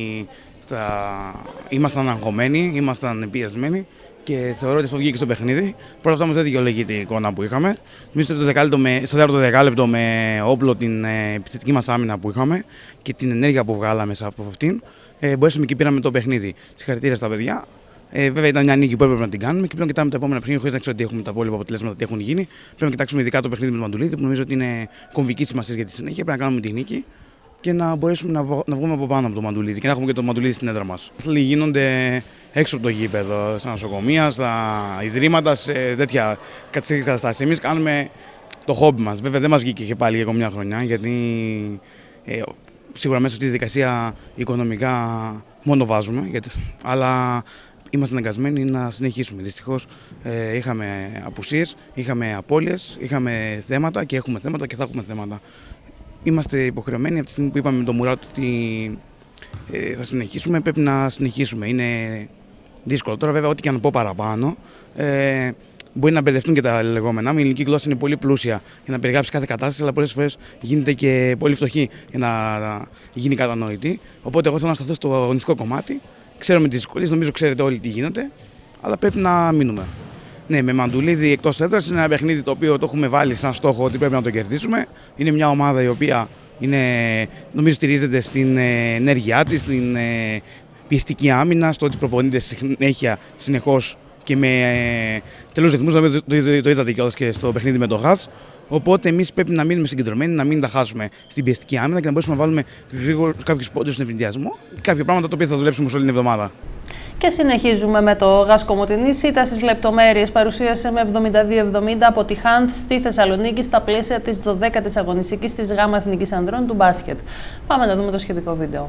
ήμασταν αγχωμένοι, ήμασταν πιεσμένοι και θεωρώ ότι αυτό βγήκε στο παιχνίδι. Πρώτα αυτό όμως δεν δικαιολογεί την εικόνα που είχαμε. Εμείς στο δεύτερο δεκάλεπτο με όπλο την επιθετική μας άμυνα που είχαμε και την ενέργεια που βγάλαμε από αυτήν, μπορέσαμε και πήραμε το παιχνίδι. Συγχαρητήρια στα παιδιά. Βέβαια ήταν μια νίκη που έπρεπε να την κάνουμε και πλέον κοιτάμε τα επόμενα παιχνίδια χωρίς να ξέρω τι έχουμε τα υπόλοιπα αποτελέσματα, τι έχουν γίνει. Πρέπει να κοιτάξουμε ειδικά το παιχνίδι με τον Μαντουλίδη που νομίζω ότι είναι κομβική σημασία για τη συνέχεια. Πρέπει να κάνουμε τη νίκη και να μπορέσουμε να βγούμε από πάνω από το Μαντουλίδη και να έχουμε και το Μαντουλίδη στην έδρα μας. Γίνονται έξω από το γήπεδο, στα νοσοκομεία, στα ιδρύματα, σε τέτοια καταστάσεις. Εμείς κάνουμε το χόμπι μας. Βέβαια δεν μας βγήκε και πάλι για μια χρονιά, γιατί σίγουρα μέσα στη διαδικασία οικονομικά μόνο βάζουμε, αλλά είμαστε αναγκασμένοι να συνεχίσουμε. Δυστυχώς είχαμε απουσίες, είχαμε απώλειες, είχαμε θέματα και έχουμε θέματα και θα έχουμε θέματα. Είμαστε υποχρεωμένοι από τη στιγμή που είπαμε με τον Μουράτ ότι θα συνεχίσουμε, πρέπει να συνεχίσουμε. Είναι δύσκολο. Τώρα βέβαια ό,τι και να πω παραπάνω μπορεί να μπερδευτούν και τα λεγόμενα. Η ελληνική γλώσσα είναι πολύ πλούσια για να περιγράψει κάθε κατάσταση, αλλά πολλές φορές γίνεται και πολύ φτωχή για να γίνει κατανοητή. Οπότε, εγώ θέλω να σταθώ στο αγωνιστικό κομμάτι. Ξέρουμε τις δυσκολίες, νομίζω ξέρετε όλοι τι γίνεται, αλλά πρέπει να μείνουμε. Ναι, με Μαντουλίδη εκτός έδρας είναι ένα παιχνίδι το οποίο το έχουμε βάλει σαν στόχο ότι πρέπει να το κερδίσουμε. Είναι μια ομάδα η οποία νομίζω στηρίζεται στην ενέργειά της, στην πιεστική άμυνα, στο ότι προπονείται συνεχώς και με τελούς ρυθμούς. Το είδατε κιόλας και στο παιχνίδι με το ΓΑΣ. Οπότε εμείς πρέπει να μείνουμε συγκεντρωμένοι, να μην τα χάσουμε στην πιεστική άμυνα και να μπορέσουμε να βάλουμε γρήγορα κάποιους πόντους στον ευνηδιασμό. Κάποια πράγματα τα οποία θα δουλέψουμε όλη την εβδομάδα. Και συνεχίζουμε με το ΓΑΣ Κομοτηνής. Ήταν στις λεπτομέρειες. Παρουσίασε με 72-70 από τη Χαντ στη Θεσσαλονίκη στα πλαίσια της 12ης αγωνιστικής της ΓΑΜΑ Εθνικής Ανδρών του μπάσκετ. Πάμε να δούμε το σχετικό βίντεο.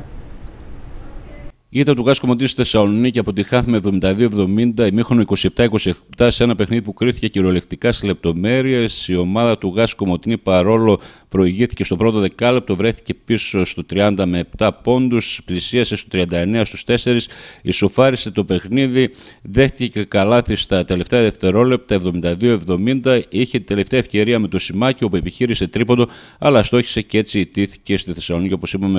Ήταν του ΓΑΣ Κομοτηνής στη Θεσσαλονίκη από τη Χάνθ με 72-70, ημίχρονο 27-27 σε ένα παιχνίδι που κρίθηκε κυριολεκτικά στις λεπτομέρειες. Η ομάδα του ΓΑΣ Κομοτηνή, παρόλο προηγήθηκε στο πρώτο δεκάλεπτο, βρέθηκε πίσω στο 30 με 7 πόντους, πλησίασε στο 39 στους 4, ισοφάρισε το παιχνίδι, δέχτηκε καλάθι στα τελευταία δευτερόλεπτα 72-70, είχε τη τελευταία ευκαιρία με το Σιμάκι όπου επιχείρησε τρίποντο, αλλά στόχισε και έτσι ιτήθηκε στη Θεσσαλονίκη όπως είπαμε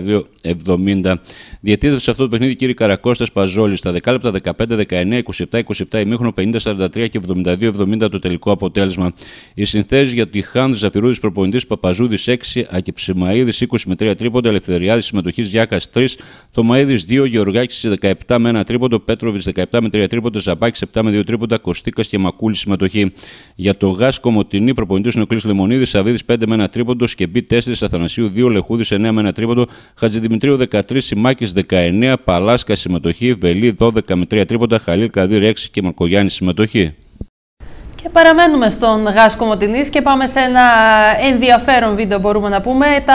72-70. Διατίθεται αυτό το παιχνίδι κύριε Καρακώστας Παζόλης στα δεκάλεπτα 15-19, 27-27 ημίχρονο 50-43 και 72-70 το τελικό αποτέλεσμα. Οι συνθέσεις για τη Χάνθ, Ζαφυρούδης προπονητής, Παπαζούδης 6, Ακεψιμαΐδης 20 με 3 τρίποντα, Ελευθεριάδης συμμετοχής Γιάκας 3, Θωμαΐδης 2, Γεωργάκης 17 με 1 τρίποντο, Πέτροβιτς 17 με 3 τρίποντα, Ζαμπάκης 7 με 2 τρίποντα, Κωστίκας και Μακούλης συμμετοχή. Για το ΓΑΣ Κομοτηνή προπονητής είναι ο Κλής Λεμονίδης, Σαβίδης 5 με 1 τρίποντο, Σκεμπή 4, Αθανασίου 2, Λεχούδης 9 με 1 τρίποντο, Χατζηδημητρίου 13, Σιμάκης 19, Παλάσκα συμμετοχή, Βελή 12 με 3 τρίποντα, Χαλίλ Καδίρ 6 και Μαρκογιάννη συμμετοχή. Και παραμένουμε στον ΓΑΣ Κομοτηνής και πάμε σε ένα ενδιαφέρον βίντεο, μπορούμε να πούμε. Τα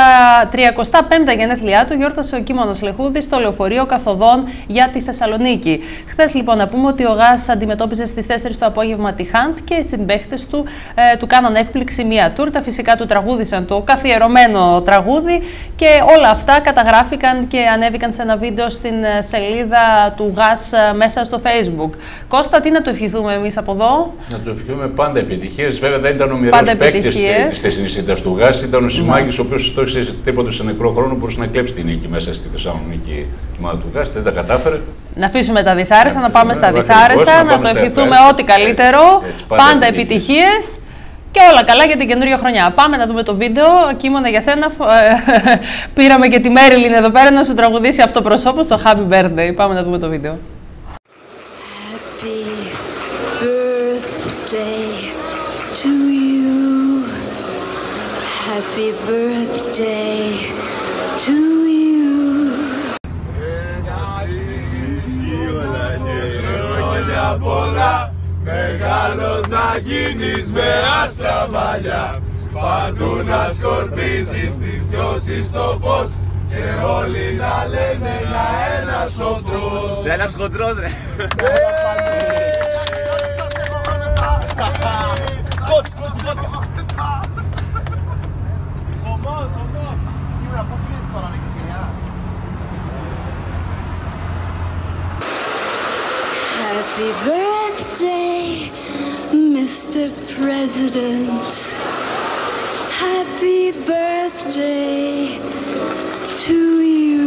35 γενέθλιά του γιόρτασε ο Κίμωνος Λεχούδης στο λεωφορείο καθοδόν για τη Θεσσαλονίκη. Χθες λοιπόν να πούμε ότι ο ΓΑΣ αντιμετώπιζε στις 4 το απόγευμα τη Χάνθ και οι συμπαίχτες του κάναν έκπληξη μία τούρτα. Φυσικά του τραγούδισαν το καθιερωμένο τραγούδι και όλα αυτά καταγράφηκαν και ανέβηκαν σε ένα βίντεο στην σελίδα του ΓΑΣ μέσα στο Facebook. Κώστα, τι να το ευχηθούμε εμείς από εδώ? Να το ευχηθούμε πάντα επιτυχίες. Βέβαια δεν ήταν ο μοιραίος παίκτης της θεσινής ήττας του ΓΑΣ, ήταν ο Σιμάκης, ο οποίος στόχισε τίποτα σε νεκρό χρόνο, μπορούσε να κλέψει την νίκη μέσα στη Θεσσαλονίκη ομάδα του ΓΑΣ, δεν τα κατάφερε. Να αφήσουμε τα δυσάρεστα, να πάμε στα δυσάρεστα, να το ευχηθούμε ό,τι καλύτερο, πάντα επιτυχίες και όλα καλά για την καινούργια χρονιά. Πάμε να δούμε το βίντεο. Κίμωνα για σένα. Πήραμε και τη Μέριλιν εδώ πέρα να σου τραγουδήσει αυτοπροσώπως το Happy Birthday. Πάμε να δούμε το βίντεο. To you, happy birthday to you. Χρόνια πολλά, μεγάλος να γίνεις με άστρα μαλλιά, παντού να σκορπίζεις τις νιώσεις στο φως και όλοι να λένε ένας χοντρός. Ένας χοντρός ρε. Happy birthday, Mr. President. Happy birthday to you.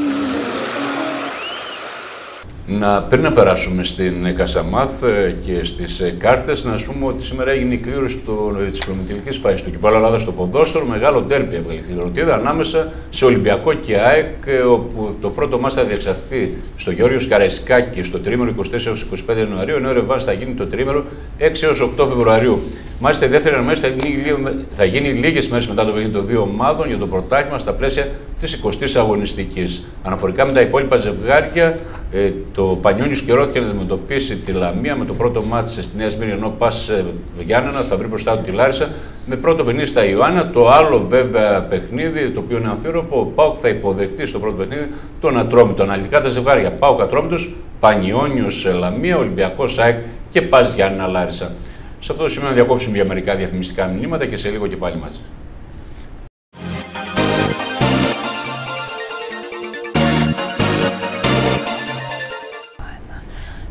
Πριν να περάσουμε στην Κασαμάθ και στις κάρτες, να πούμε ότι σήμερα έγινε η κλήρωση της προμηθευτικής φάσης του Κυπέλλου Ελλάδας στο ποδόσφαιρο. Μεγάλο ντέρμπι έβγαλε η κληροτίδα ανάμεσα σε Ολυμπιακό και ΑΕΚ, όπου το πρώτο μάτς θα διεξαχθεί στο Γεώργιος Καραϊσκάκη στο τρίμηνο 24-25 Ιανουαρίου, ενώ ο ρεβάνς θα γίνει το τρίμηνο 6-8 Φεβρουαρίου. Μάλιστα, η δεύτερη αναμέτρηση θα γίνει λίγες μέρες μετά το παιχνίδι των δύο ομάδων για το πρωτάθλημα στα πλαίσια της 20ης αγωνιστικής. Αναφορικά με τα υπόλοιπα ζευγάρια, το Πανιόνιος κυρώθηκε να αντιμετωπίσει τη Λαμία με το πρώτο μάτς στη Νέα Σμύρνη, ενώ Πας Γιάννενα θα βρει μπροστά του τη Λάρισα με πρώτο παιχνίδι στα Ιωάννα. Το άλλο βέβαια παιχνίδι, το οποίο είναι αμφίροπο, ο ΠΑΟΚ θα υποδεχτεί στο πρώτο παιχνίδι τον Ατρόμητο. Αναλυτικά τα ζευγάρια ΠΑΟΚ Ατρόμητος, Πανιόνιος Λαμία, Ολυμπιακός ΑΕΚ και Πας Γιάννενα Λάρισα. Σε αυτό το σημείο να διακόψουμε για μερικά διαφημιστικά μηνύματα και σε λίγο και πάλι μαζί.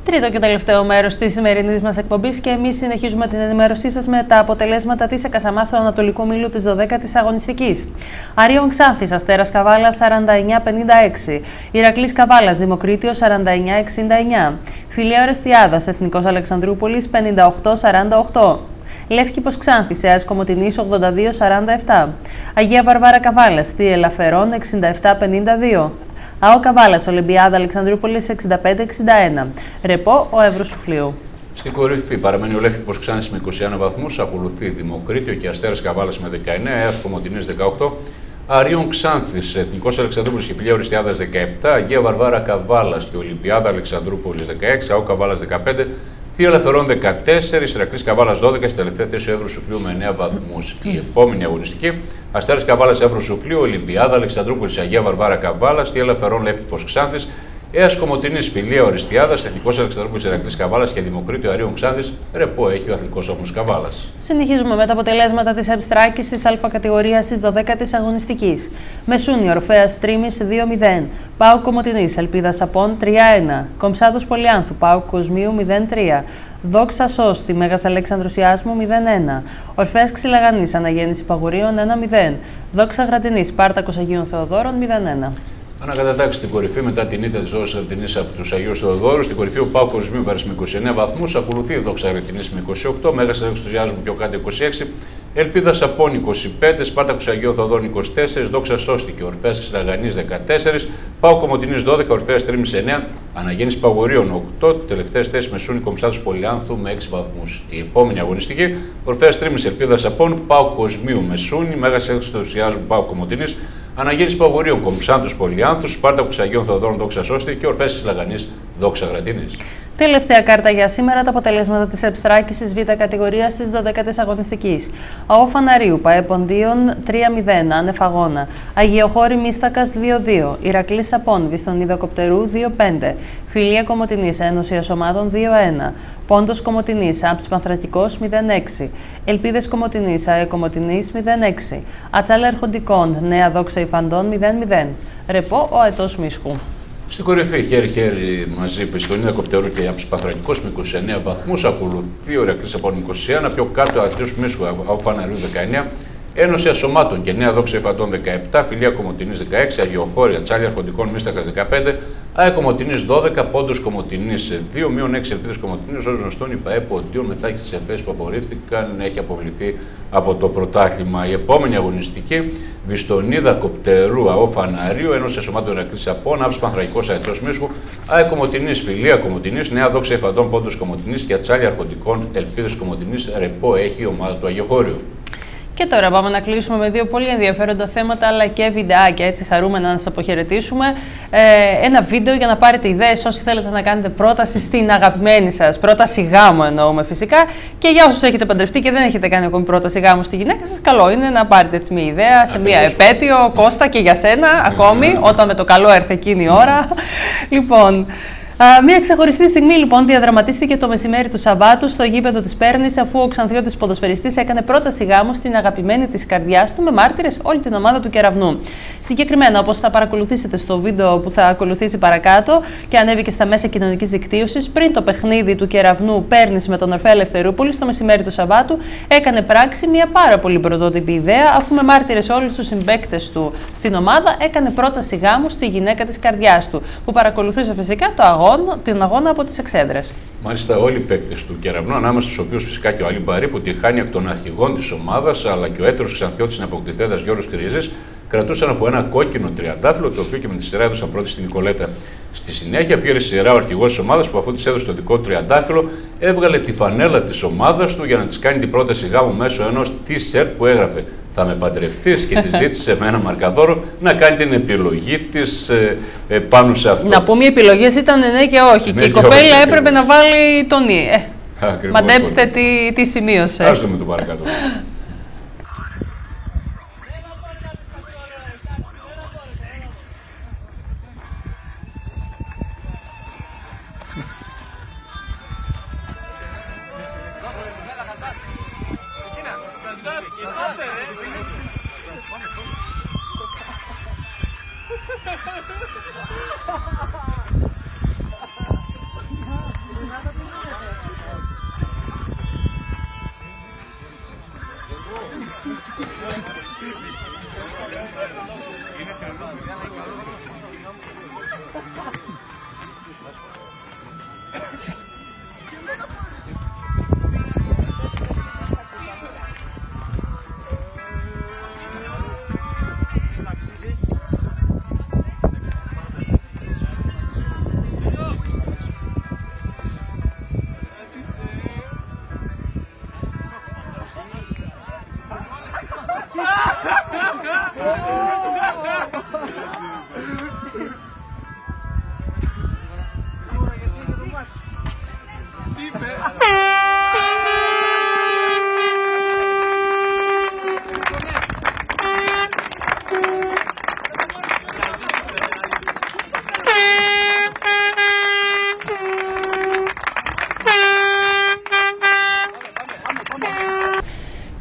Τρίτο και τελευταίο μέρος της σημερινής μας εκπομπής και εμείς συνεχίζουμε την ενημέρωσή σας με τα αποτελέσματα της ΕΚΑΣΑΜΑΘ του Ανατολικού Μήλου της 12ης αγωνιστικής. Αρίων Ξάνθης, Αστέρας Καβάλας 49-56, Ηρακλής Καβάλας, Δημοκρίτιος 49-69, Φιλία Ορεστιάδας, Εθνικός Αλεξανδρούπολης 58-48. Λεύκηπος Ξάνθης, ΕΑΣ Κομοτηνής 82-47, Αγία Βαρβάρα Καβάλας, Θεία Ελαφερών 67-52, ΑΟ Καβάλας, Ολυμπιάδα Αλεξανδρούπολης 65-61, Ρεπό ο Εύρος Σουφλίου. Στην κορυφή παραμένει ο Λεύκηπος Ξάνθης με 21 βαθμούς, ακολουθεί Δημοκρίτιο και Αστέρας Καβάλας με 19, ΕΑΣ Κομοτηνής 18, Αρίων Ξάνθης, Εθνικός Αλεξανδρούπολης και Φιλία Ορεστιάδας 17, Αγία Βαρβάρα Καβάλας και Ολυμπιάδα Αλεξανδρούπολης 16, ΑΟ Καβάλας 15, Θεία Ελαφερών 14, Ηρακλής Καβάλας 12, στη τελευταία θέση ο Εύρος Σουφλίου με 9 βαθμούς. Η επόμενη αγωνιστική, Αστέρας Καβάλας Εύρος Σουφλίου, Ολυμπιάδα Αλεξανδρούπολης, Αγία Βαρβάρα Καβάλας, Θεία Ελαφερών Λεύκηπος Ξάνθης, ΕΑΣ Κομοτηνής, Φιλία Ορεστιάδας, Εθνικός Αλεξανδρούπολης, Ηρακλής Καβάλας και Δημοκρίτιο Αρίων Ξάνθης. Ρεπό έχει ο Αθλητικός Όμος Καβάλας. Συνεχίζουμε με τα αποτελέσματα της Ευστράκης της Α κατηγορίας της 12ης αγωνιστικής. Μεσούνι Ορφέας Τρίμης 2-0, ΠΑΟΚ Κομοτηνής, Ελπίδα Σαπών 3-1, Κομψάτος Πολυάνθου, ΠΑΟΚ Κοσμίου 0-3, Δόξα Σώστη, Μέγας Αλέξανδρος Ιάσμου 0-1, Ορφέας Ξυλαγανής, Αναγέννηση Παγουρίων 1-0, Δόξα Γρατινής, Σπάρτακος Αγίων Θεοδόρων 0-1. Ανακατατάξει στην κορυφή μετά την ήττα της Δόξας Γρατινής από τους Αγίους Θεοδόρους. Στην κορυφή ο ΠΑΟΚ Κοσμίου πέρασε με 29 βαθμούς, ακολουθεί η Δόξα Γρατινής με 28, Μέγας Αλέξανδρος Ιάσμου πιο κάτω 26, Ελπίδα Σαπών 25, Σπάρτακος Αγίων Θεοδόρων 24, Δόξα Σώστη και Ορφέας Ξυλαγανής 14, ΠΑΟΚ Κομοτηνής 12, Ορφέας Τρίμης 9, Αναγέννηση Παγουρίων 8, τελευταίες θέσεις Μεσούνι Κομψάτος Πολυάνθου με 6 βαθμούς. Η επόμενη αγωνιστική, Ορφέας Τρίμης, Ελπίδα Σαπών, ΠΑΟΚ Κοσμίου Μεσούνι, Μέγας Αλέξανδρος Ιάσμου ΠΑΟΚ Κομοτηνής, Αναγέννηση Παγουρίων Κομψάτος Πολυάνθου, Σπάρτακος Αγίων Θεοδόρων Δόξα Σώστη και Ορφέας Ξυλαγανής Δόξα Γρατινής. Τελευταία κάρτα για σήμερα, τα αποτελέσματα της Ευστράκης της Β κατηγορίας της 12ης αγωνιστικής. ΑΟ Φαναρίου, ΠΑΕ Ποντίων 3-0, άνευ αγώνα. Αγιοχώρη Μίστακας 2-2, Ηρακλής Σαπών, Βιστονίδα Κοπτερού 2-5, Φιλία Κομοτηνής, Ένωση Ασωμάτων 2-1, Πόντος Κομοτηνής, Άψης Πανθρακικός 0-6, Ελπίδες Κομοτηνής, ΑΕ Κομοτηνής 0-6, Ατσάλα Ερχοντικών, Νέα Δόξα Υφαντών 0-0. Ρεπό ο Αετός Μίσχου. Στην κορυφή, χέρι-χέρι μαζί, Πιστονίδα Κοπτερού και Άψης Πανθρακικός με 29 βαθμούς. Ακολουθεί ο Ηρακλής από 21, πιο κάτω Αετός Μίσχου από Φαναρίου 19, Ένωση Ασωμάτων και Νέα Δόξα Υφαντών 17, Φιλία Κομοτηνής 16, Αγιοχώρη, Ατσάλια Αρχοντικών Μίστακας 15, ΑΕ Κομοτηνής 12, Πόντος Κομοτηνής 2, μείον 6 Ελπίδες Κομοτηνής. Ως γνωστόν, η ΠΑΕ Ποντίων μετά τις εφέσεις που απορρίφθηκαν έχει αποβληθεί από το πρωτάθλημα. Η επόμενη αγωνιστική, Βιστονίδα Κοπτερού, ΑΟ Φαναρίου, Ένωση Ασωμάτων Ηρακλής Σαπών, Άψης Πανθρακικός Αετός Μίσχου, ΑΕ Κομοτηνής, Φιλία Κομοτηνής, Νέα Δόξα Υφαντών, Πόντος Κομοτηνής και Ατσάλια Αρχοντικών Ελπίδες Κομοτηνής. Ρεπό έχει η ομάδα του Αγιοχώριου. Και τώρα πάμε να κλείσουμε με δύο πολύ ενδιαφέροντα θέματα αλλά και βιντεάκια. Έτσι, χαρούμενα να σας αποχαιρετήσουμε. Ένα βίντεο για να πάρετε ιδέες όσοι θέλετε να κάνετε πρόταση στην αγαπημένη σας. Πρόταση γάμου εννοούμε φυσικά. Και για όσους έχετε παντρευτεί και δεν έχετε κάνει ακόμη πρόταση γάμου στη γυναίκα σας, καλό είναι να πάρετε έτσι μια ιδέα σε μια επέτειο. Κώστα, και για σένα ακόμη, όταν με το καλό έρθει εκείνη η ώρα. Λοιπόν. Μια ξεχωριστή στιγμή λοιπόν διαδραματίστηκε το μεσημέρι του Σαββάτου στο γήπεδο της Πέρνης, αφού ο Ξανθιώτης ποδοσφαιριστής έκανε πρόταση γάμου στην αγαπημένη της καρδιάς του με μάρτυρες όλη την ομάδα του Κεραυνού. Συγκεκριμένα, όπως θα παρακολουθήσετε στο βίντεο που θα ακολουθήσει παρακάτω και ανέβηκε στα μέσα κοινωνικής δικτύωσης, πριν το παιχνίδι του Κεραυνού Πέρνης με τον Ορφέα Ελευθερούπολη στο μεσημέρι του Σαββάτου, έκανε πράξη μια πάρα πολύ πρωτότυπη ιδέα, αφού με μάρτυρες όλους τους συμπαίκτες του στην ομάδα έκανε πρόταση γάμου στη γυναίκα της καρδιάς του, που παρακολουθούσε φυσικά την αγώνα από τις Εξέδρες. Μάλιστα, όλοι οι παίκτες του Κεραυνού, ανάμεσα στους οποίους φυσικά και ο Άλλη Μπαρή, που τυχάνει εκ των αρχηγών της ομάδας, αλλά και ο έτερος Ξανθιώτης συναποκτηθέντας Γιώργος Κρίζης, κρατούσαν από ένα κόκκινο τριαντάφυλλο, το οποίο και με τη σειρά έδωσαν πρώτη στην Νικολέτα. Στη συνέχεια πήρε σειρά ο αρχηγός της ομάδας, που αφού της έδωσε το δικό τριαντάφυλλο, έβγαλε τη φανέλα της ομάδας του για να της κάνει την πρόταση γάμου μέσω ενός t-shirt που έγραφε «Θα με παντρευτείς» και τη ζήτησε με ένα μαρκαδόρο να κάνει την επιλογή της πάνω σε αυτό. Να πούμε, οι επιλογές ήταν ναι και όχι. Ναι, και η κοπέλα έπρεπε να βάλει τον «ή». Μαντέψτε τι σημείωσε. Ας δούμε το παρακάτω.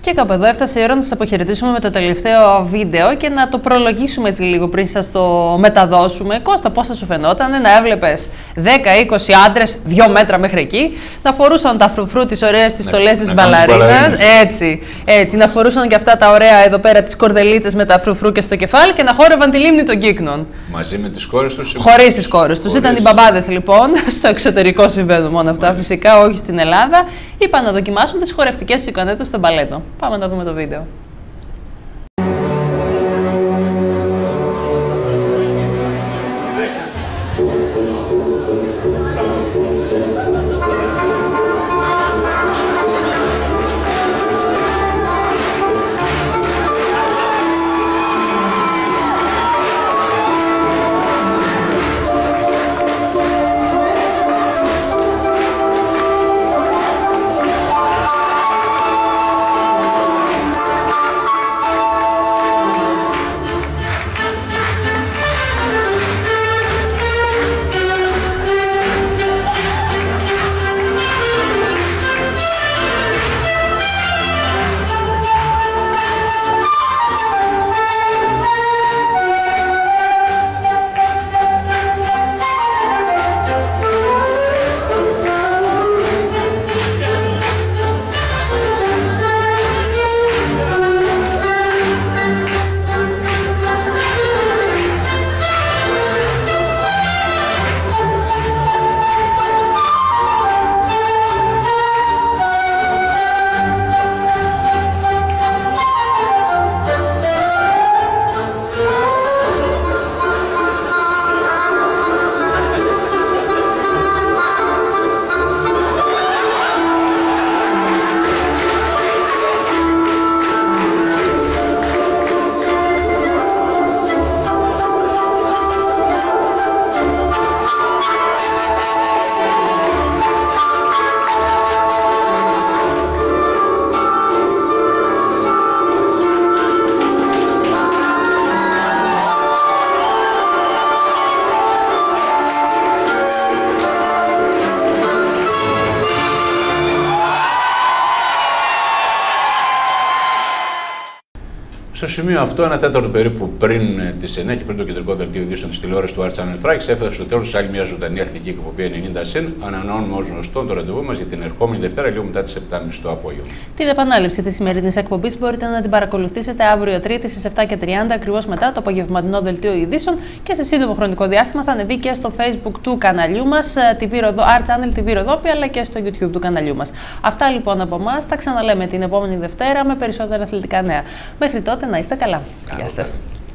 Και κάπου εδώ έφτασε η ώρα να σας αποχαιρετήσουμε με το τελευταίο βίντεο και να το προλογίσουμε έτσι λίγο πριν σας το μεταδώσουμε. Κώστα, πώς θα σου φαινόταν να έβλεπες 10-20 άντρες 2 μέτρα μέχρι εκεί, να φορούσαν τα φρουφρού, τις ωραίες τις στολές της μπαλαρίνας, έτσι, να φορούσαν και αυτά τα ωραία εδώ πέρα τις κορδελίτσες με τα φρουφρού και στο κεφάλι και να χόρευαν τη λίμνη των Κύκνων. Μαζί με τις κόρες τους. Χωρίς τις κόρες τους. Ήταν οι μπαμπάδες λοιπόν, στο εξωτερικό συμβαίνουν μόνο αυτά, φυσικά όχι στην Ελλάδα. Είπαν να δοκιμάσουν τις χορευτικές τους ικανότητες στο μπαλέτο. Πάμε να δούμε το βίντεο. Στο σημείο αυτό, ένα τέταρτο περίπου πριν τις 9 και πριν το κεντρικό δελτίο ειδήσεων της τηλεόρασης του Art Channel Strikes, έφτασε στο τέλος άλλη μια ζωντανή αθλητική εκπομπή 90 συν. Ανανεώνουμε ως γνωστόν το ραντεβού μας για την ερχόμενη Δευτέρα, λίγο μετά τις 7.30 το απόγευμα. Την επανάληψη της σημερινής εκπομπής μπορείτε να την παρακολουθήσετε αύριο Τρίτη στις 7:30, ακριβώς μετά το απογευματινό δελτίο ειδήσεων, και σε σύντομο χρονικό διάστημα θα ανεβεί και στο Facebook του καναλιού μας, Art Channel TV Ροδόπη, αλλά και στο YouTube του καναλιού μας. Αυτά λοιπόν από εμάς. Τα ξαναλέμε την επόμενη Δευτέρα με περισσότερα αθλητικά νέα. Μέχρι τότε να είστε καλά. Γεια σας.